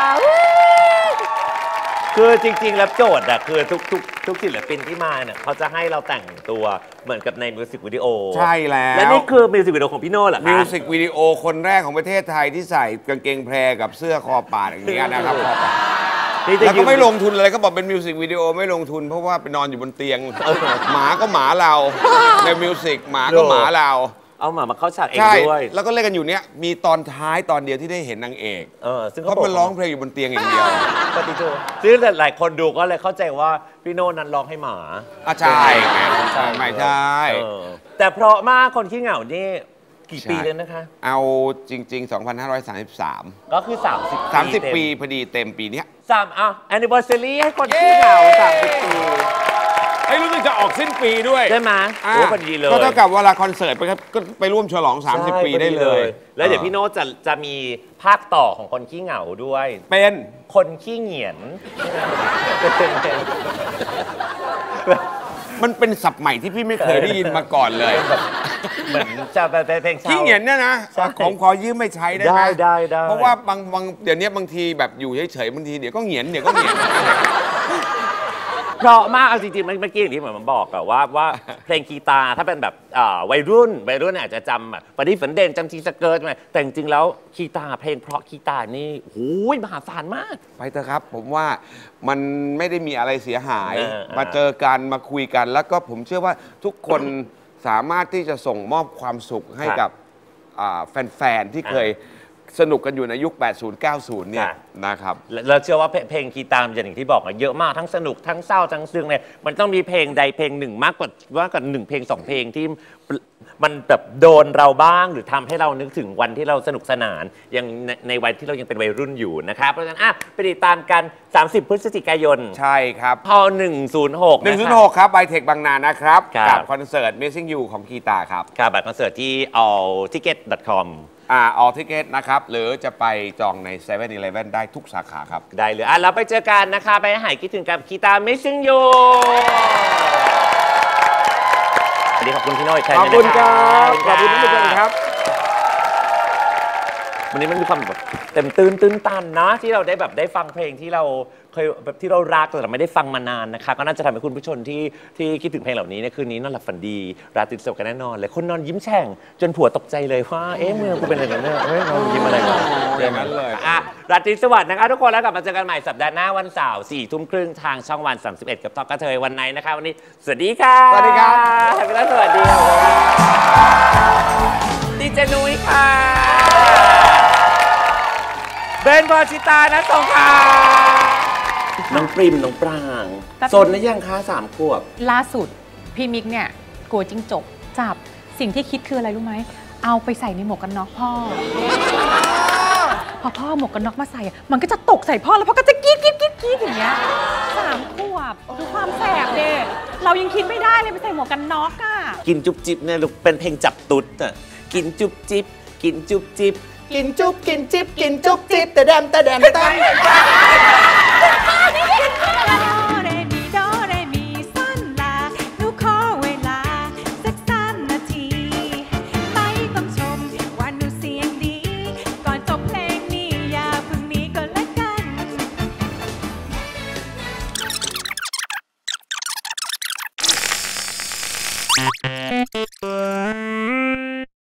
Speaker 2: คือจริงๆแล้วโจทย์อะคือทุกทุกทุกศิลปินที่มาเนี่ยเขาจะให้เราแต่งตัวเหมือนกับในมิวสิกวิดีโอ
Speaker 8: ใช่แล้ว
Speaker 2: และนี่คือมิวสิกวิดีโอของพี่โน่เหรอคะ
Speaker 8: มิวสิกวิดีโอคนแรกของประเทศไทยที่ใส่กางเกงแพรกับเสื้อคอปาดอย่างนี้นะครับแล้วก็ไม่ลงทุนอะไรก็บอกเป็นมิวสิกวิดีโอไม่ลงทุนเพราะว่าไปนอนอยู่บนเตียงหมาก็หมาเราในมิวสิกหมาก็หมาเรา
Speaker 2: เอาหมามาเข้าฉากเองด้วย
Speaker 8: แล้วก็เล่นกันอยู่เนี้ยมีตอนท้ายตอนเดียวที่ได้เห็นนางเอก
Speaker 2: เออซึ่ง
Speaker 8: เขาเป็นร้องเพลงอยู่บนเตียงอย่างเดียว
Speaker 2: ปฏิโทษซึ่งหลายคนดูก็เลยเข้าใจว่าพี่โน่นั้นร้องให้หมา
Speaker 8: อ่ะใช่ใช่ไม่ใช่
Speaker 2: แต่เพราะมากคนขี้เหงานี่กี่ปีเลยนะคะ
Speaker 8: เอาจริงๆสองพันห้าร้อยสามสิบสาม
Speaker 2: ก็คือสามสิบ
Speaker 8: สามสิบปีพอดีเต็มปีเนี้ย
Speaker 2: สามอ่ะ anniversary ให้คนขี้เหงาสามสิบปี
Speaker 8: ไอ้รู้สึกจะออกสิ้นปีด้วย
Speaker 2: ใช่ไหมโอ้พอดีเลย
Speaker 8: ก็เท่ากับเวลาคอนเสิร์ตไปก็ไปร่วมฉลองสามสิบปีได้เลย
Speaker 2: แล้วเดี๋ยวพี่โน้ตจะจะมีภาคต่อของคนขี้เหงาด้วย
Speaker 8: เป็น
Speaker 2: คนขี้เหงียน
Speaker 8: มันเป็นศัพท์ใหม่ที่พี่ไม่เคยได้ยินมาก่อนเลย
Speaker 2: เหมือนจะเป็นเพลง
Speaker 8: ขี้เหงียนเนี่ยนะของขอยืมไม่ใช้ได้ไหม
Speaker 2: ได้ได้
Speaker 8: เพราะว่าบางบางเดี๋ยวนี้บางทีแบบอยู่เฉยๆบางทีเดี๋ยวก็เหงียนเดี๋ยวก็เหงียน
Speaker 2: เพราะมากเอาจริงๆเมื่อกี้อย่างที่เหมือนมันบอกอะว่าว่าเพลงกีตาร์ถ้าเป็นแบบวัยรุ่นวัยรุ่นอาจจะจำแบบปฏิฝันเด่นจำทีสเกิร์ตไหมแต่จริงๆแล้วกีตาร์เพลงเพราะกีตาร์นี่โอ้ยมหาศาลมาก
Speaker 8: ไปเถอะครับผมว่ามันไม่ได้มีอะไรเสียหายมาเจอกันมาคุยกันแล้วก็ผมเชื่อว่าทุกคนสามารถที่จะส่งมอบความสุขให้กับแฟนๆที่เคยสนุกกันอยู่ในยุค แปดสิบ เก้าสิบ เนี่ยนะครับ
Speaker 2: เราเชื่อว่าเพลงกีตาร์อย่างที่บอกเยอะมากทั้งสนุกทั้งเศร้าทั้งซึ้งเนี่ยมันต้องมีเพลงใดเพลงหนึ่งมากกว่าว่ากันหนึ่งเพลงสองเพลงที่มันแบบโดนเราบ้างหรือทำให้เรานึกถึงวันที่เราสนุกสนานยังในวัยที่เรายังเป็นวัยรุ่นอยู่นะครับเพราะฉะนั้นอ่ะไปติดตามกันสามสิบพฤศจิกายน
Speaker 8: ใช่ครับ
Speaker 2: พอหนึ่งศูนย์หก
Speaker 8: หนึ่งศูนย์หกครับไบเทคบางนานะครับกับคอนเสิร์ต Missing You ของกีตาร์ครับ
Speaker 2: ครับบัตรคอนเสิร์ตที่ all ticket dot com
Speaker 8: อ่า all ticket นะครับหรือจะไปจองใน เซเว่น อีเลฟเว่น ได้ทุกสาขาครับ
Speaker 2: ได้เลยอ่ะเราไปเจอกันนะคะไปหายคิดถึงกับกีตาร์ Missing You สวัสดีขอบคุณพี่โน้ย
Speaker 8: ขอบคุณครับขอบคุณทุกคนครับ
Speaker 2: วันนี้มันมีความแบบเต็มตื้นตื้นตันนะที่เราได้แบบได้ฟังเพลงที่เราเคยแบบที่เรารักแต่ไม่ได้ฟังมานานนะคะก็น่าจะทำให้คุณผู้ชมที่ที่คิดถึงเพลงเหล่านี้ในคืนนี้นอนหลับฝันดีราตรีสวัสดิ์กันแน่นอนเลยคนนอนยิ้มแฉ่งจนผัวตกใจเลยว่าเอ๊ะเมืองกูเป็นอะไรกันเนี่ยเฮ้ยนอนยิ้มอะไรกันอย่างนั้นเลยอ่ะราตรีสวัสดิ์นะคะทุกคนแล้วกลับมาเจอกันใหม่สัปดาห์หน้าวันเสาร์สี่ทุ่มครึ่งทางช่องวันสามสิบเอ็ดกับทอกกระเทยวันไหนนะคะวันนี้สวัสดีค่ะสวัสดีครับสวัสดีค่ะดีเจนุ้ยค่ะเบนพอชิตานะสงค่ะน้องปริมน้องปรางโซนนะยังคะสามขวบ
Speaker 9: ล่าสุดพี่มิกเนี่ยกลัวจิ้งจกจับสิ่งที่คิดคืออะไรรู้ไหมเอาไปใส่ในหมวกกันน็อกพ่อ พอพ่อหมวกกันน็อกมาใส่มันก็จะตกใส่พ่อแล้วพ่อก็จะกรี๊ดกรี๊ดกรี๊ดกรี๊ดอย่างเงี้ยสามขวบดูความแสบเด็กเรายังคิดไม่ได้เลยไปใส่หมวกกันน็อกอ่ะ
Speaker 2: กินจุ๊บจิ๊บเนี่ยลูกเป็นเพลงจับตุ๊ดอ่ะกินจุ๊บจิ๊บกินจุ๊บจิ๊บกินจุ๊บกินจิ๊บกินจุ๊บจิ๊บแต่แดมแต่แดมแต่